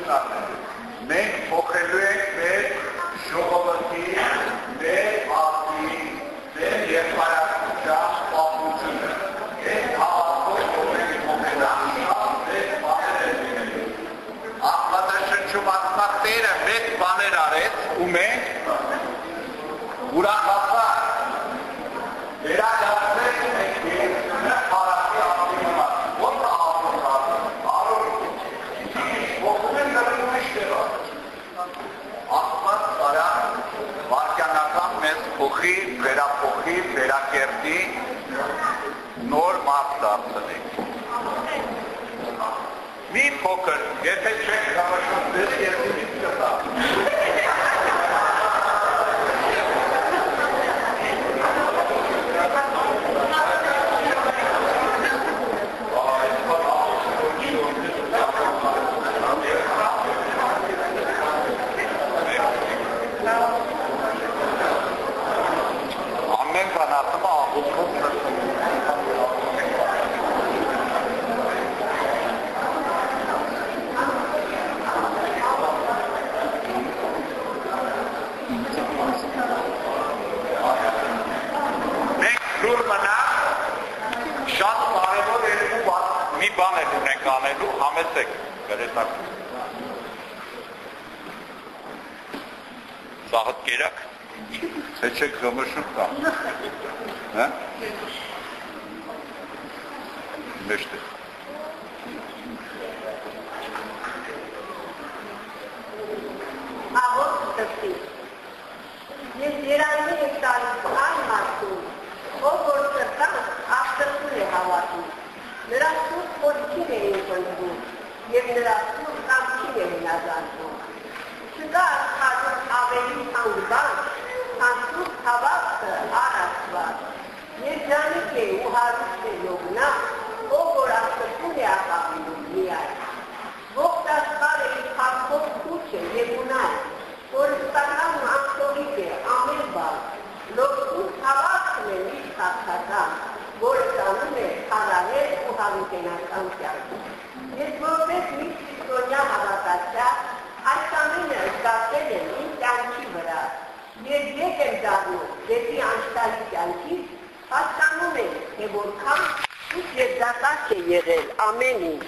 առնել։ Մենք փոխելու ենք մեր ժողովրդի, մեր ազգի, մեր եղբայրության պատմությունը։ Այս հավատքով մենք փոխելանալ մեր բաներ են լինելու։ Աստվածաշնչում ասված Տերը մեծ բաներ արեց ու մենք ուրախացանք։ Վերադարձել ենք երկրը հարավի ապրիլման, ոնց ողում են դրում իշ տեղա։ Աստված տարան վարկյանական մեզ փոխի, վերափոխի, վերակերտի, նոր մարդ դարձնի։ Մի փոքր, եթե չեք հավաշում դες երկու մի կտա։ Ամեն բանատումը աղուտքով մենք լուր մնանք, շատ կարևոր մի բան է ունենք անելու, համեցեք, գրետակ։ Սաղըտ կերակ, թե չեք գմշում կամ, հա? Մեջտե։ Աղոտ տպի, ես երանի եք տալիս այն մարդում, ով որ սրտան աղտրտուն է հավատում, նրա սուրտ խորիքին է ինքնվում և նրա սուրտ կամքին է հնազանվում։ Չկա աշխարհում ավելի թանկ բան, քան սուրտ հավատքը առ Աստված։ Երջանիկ է ու հարուստ է յոգնա, ով որ աղտրտուն է ապավինում միայն։ Ողջ աշխարհը իր փառքով քուչ է և ունայն, որ ստական ու անցողիկ է ամեն բան, լոքսուս հավատքն է միշտ հաղթական, որը տանում է խարահեր ու հավիտենական կյանք։ Ես որպես մի քրիստոնյա հավատացյալ այս ամենը զգացել եմ իմ կյանքի վրա, և ետ եմ դառնում դեպի անցյալի կյանքից, հասկանում եմ, թե որքան սուտ և դատարկ է եղել ամեն ինչ։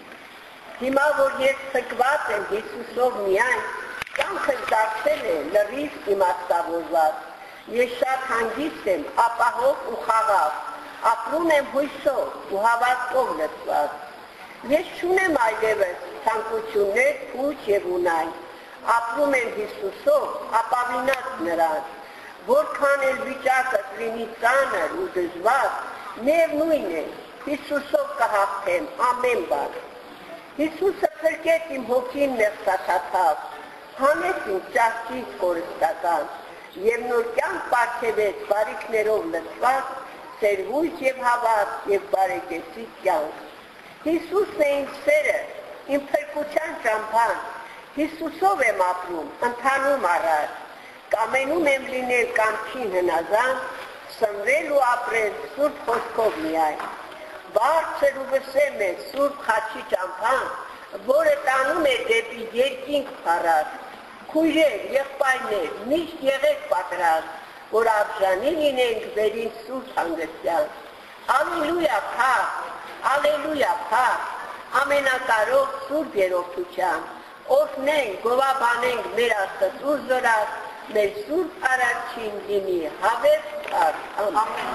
Հիմա, որ ես թքված եմ Հիսուսով միայն, կյանքս դարձել է լրիվ իմաստավորված, ես շատ հանգիստ եմ, ապահով ու խաղաղ, ապրում եմ հույսով ու հավատքով լցված։ Ես չունեմ այլևս ցանկություններ, փուչ և ունայն, ապրում եմ Հիսուսով, ապավինած նրան, որքան էլ վիճակս լինի ծանր ու դժվար, միևնույն է, Հիսուսով կհաղթեմ ամեն բան։ Հիսուսը փրկեց իմ հոգին մեղսաթաթավ, հանեց ինձ ճահճից կորստական, և նոր կյանք պարգևեց բարիքներով լցված, սերհույս և հավատ և բարեկեցիկ կյանք։ Հիսուսն է իմ սերը, իմ փրկության ճամփան, Հիսուսով եմ ապրում, ընթանում առաջ, կամենում եմ լինել կամքին հնազանդ, սնվել ու ապրել սուրբ խոսքով միայն։ Բարձր ու վսեմ է սուրբ խաչի ճամփան, որը տանում է դեպի երկինք փառած։ Քույրեր, եղբայրներ, միշտ եղեք պատրաստ, որ արժանի լինենք վերին սուրբ հանգստյան։ Ալելույա փառք, ալելույա փառք, ամենակարող սուրբ երրորդության։ Օրհնենք, գովաբանենք մեր Աստծու զորած, մեր սուրբ Արարչին լինի հավերժ փառք։ Ամեն։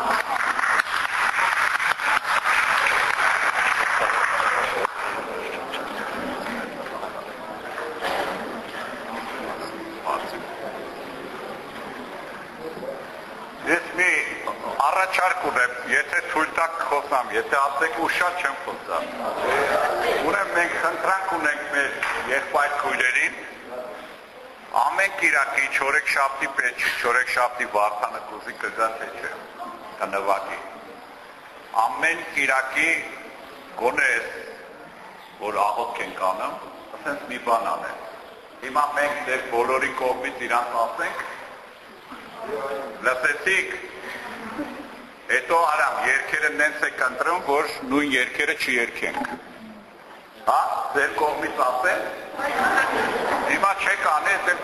Ես մի առաջարկ ունեմ, եթե թույլ տաք խոսամ, եթե ասեք ու շատ չեմ խոսամ։ Ուրեմն մենք խնդրանք ունենք մեր եղբայր քույրերին, ամեն կիրակի չորեքշաբթի պետք, չորեքշաբթի Վարդանը կուզի կգա թե չէ, կնվագի։ Ամեն կիրակի գոնես, որ աղոթք ենք անում, ասենք մի բան անեն։ Հիմա մենք դեր բոլորի կողմից իրանց ասենք, լսեցիք, հետո արամ, երկերը նենց եք ընտրում, որ նույն երկերը չի երկենք։ Հա, ձեր կողմից ասեն,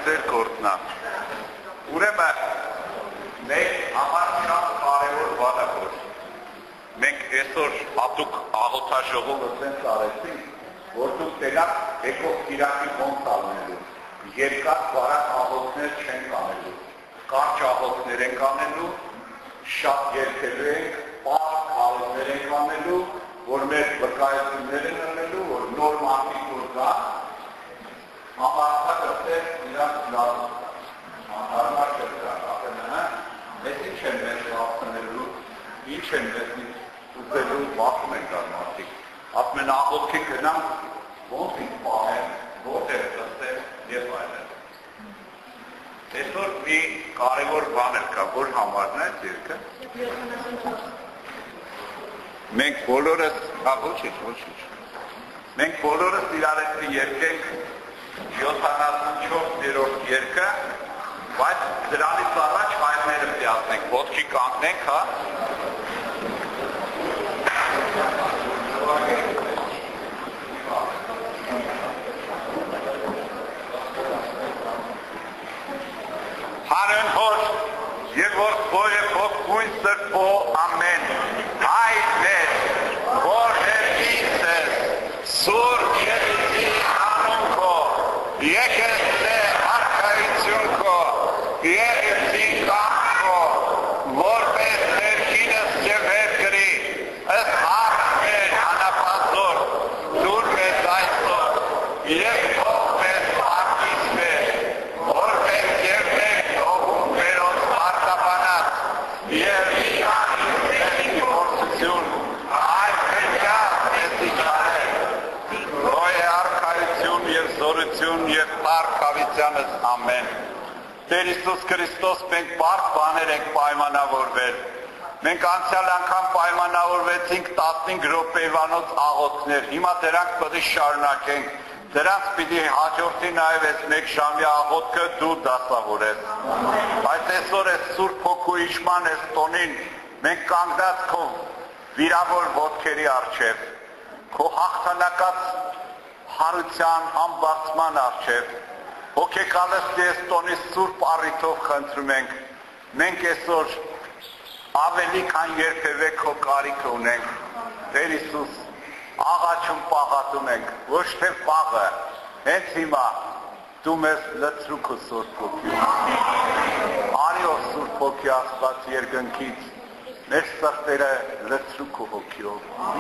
ձեր գործնա։ Ուրեմն մեր համար շատ կարևոր բան է, որ մենք այսօր հատուկ աղոթաժողովը ցենց արեցինք, որ դուք տենաք եկող Կիրակի ոնց անելու։ Երկար բարակ աղոթներ չենք անելու, կարճ աղոթներ ենք անելու, շատ երկելու ենք, պարզ աղոթներ ենք անելու, որ մեր վկայություններ են անելու, որ նոր մարդիկ որ կան, համարտակը իրանք լավ հարմար չկան, մեզ ինչ են մեզ հասնելու, ինչ են մեզ ուզելու վախում են կան մարդիկ, ասում են աղոթքի գնամ, ոնց ինք պահեն, որտեղ դստեն և այլն։ Այսօր մի կարևոր բան էր կա, որ համարն է ձերքը։ Մենք բոլորս, մենք բոլորս իրար հետ երկենք 74-րդ երկը, բայց դրանից առաջ հայրները պիացնենք, ոտքի կանգնենք, հա։ Հանուն հոր և որդբո և հոգույն սրբո ամեն, հայրներ, որ հերգից ես, սուրբ երիցի անուն քո, եկես թե արքայություն քո, եկեցի կամ քո, որպես ներքինս և վերգրի, ըստ հարմեր անապազոր, դուր մեզ այսօր, և թող մեզ պարտիսվեր, որպես և մեկ թողում վերոց պարտապանած, և իրանիցների գործություն, այլ կրկյաց մեզ իչարել, Գոյ է արքայություն և զորություն և տարկավիցյանս ամեն։ Տեր Հիսուս Քրիստոս մենք բարդ բաներ ենք պայմանավորվել, մենք անցյալ անգամ պայմանավորվեցինք 15 րոպեվանոց աղոթներ, հիմա դրանք պետք է շարունակենք, դրանց պիտի հաջորդի նաև այս մեկ ժամյա աղոթքը դու դասավորես, բայց այսօր այս Սուրբ Հոգու իշխման այս տոնին մենք կանգնած քո վիրավոր ոտքերի առջև, քո հաղթանակած հարության համբարձման առջև, հոգեկալստի այս տոնի սուրբ առիթով խնդրում ենք, մենք այսօր ավելի քան երբևէ քո կարիքը ունենք, Տեր Հիսուս, աղաչում պաղատում ենք, ոչ թե պաղը, հենց հիմա դու մեզ լցրու քո Սուրբ Հոգիով, արի ով Սուրբ Հոգի Աստված երկնքից, մեր սրտերը լցրու քո Հոգիով,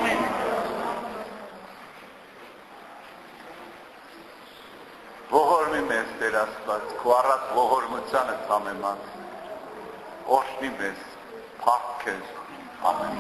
ողորմի մեզ Տեր Աստված, քո առած ողորմությանը համեմատ, օրհնի մեզ, փառք քեզ, ամեն։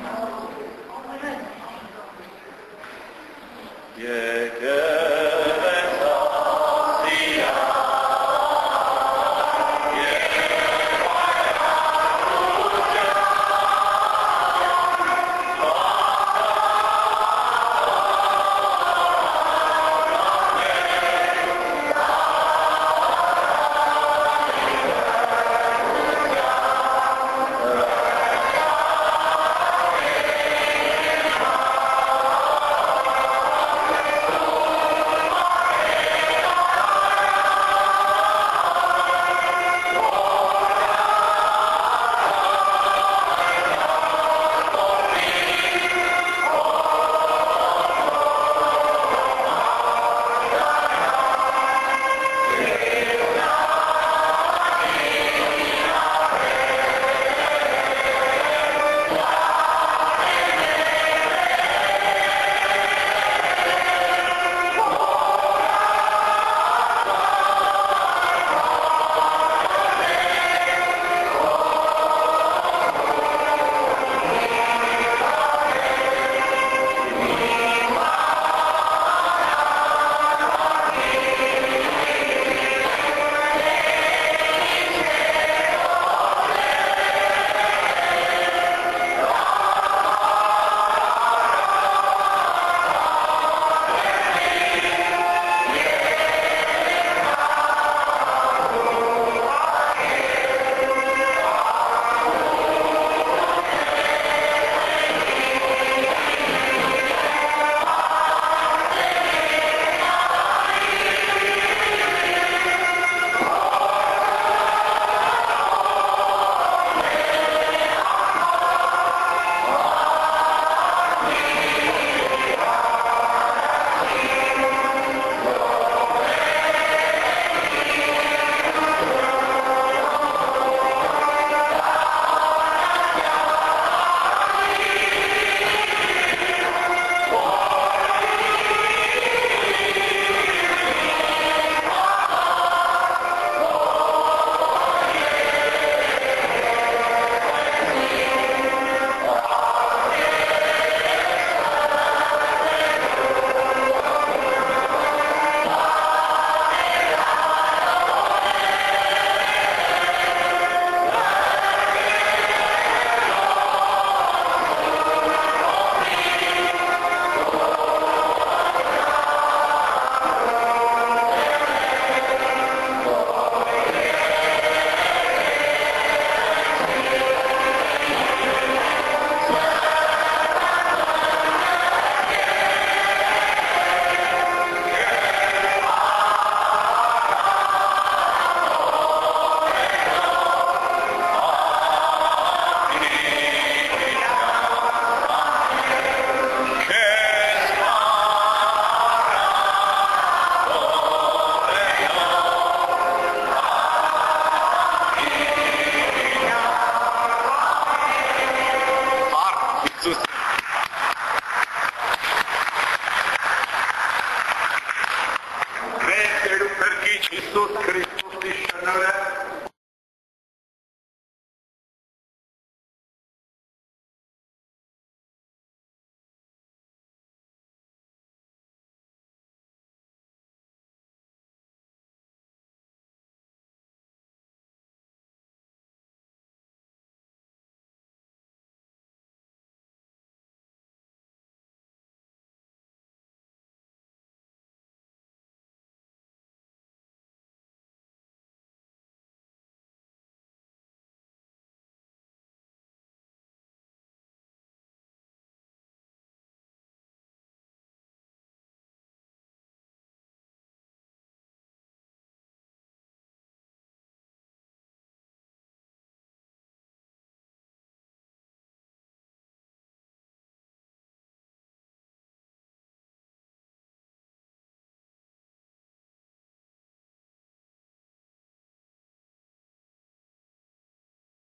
Amen. Իիսուս Քրիստոս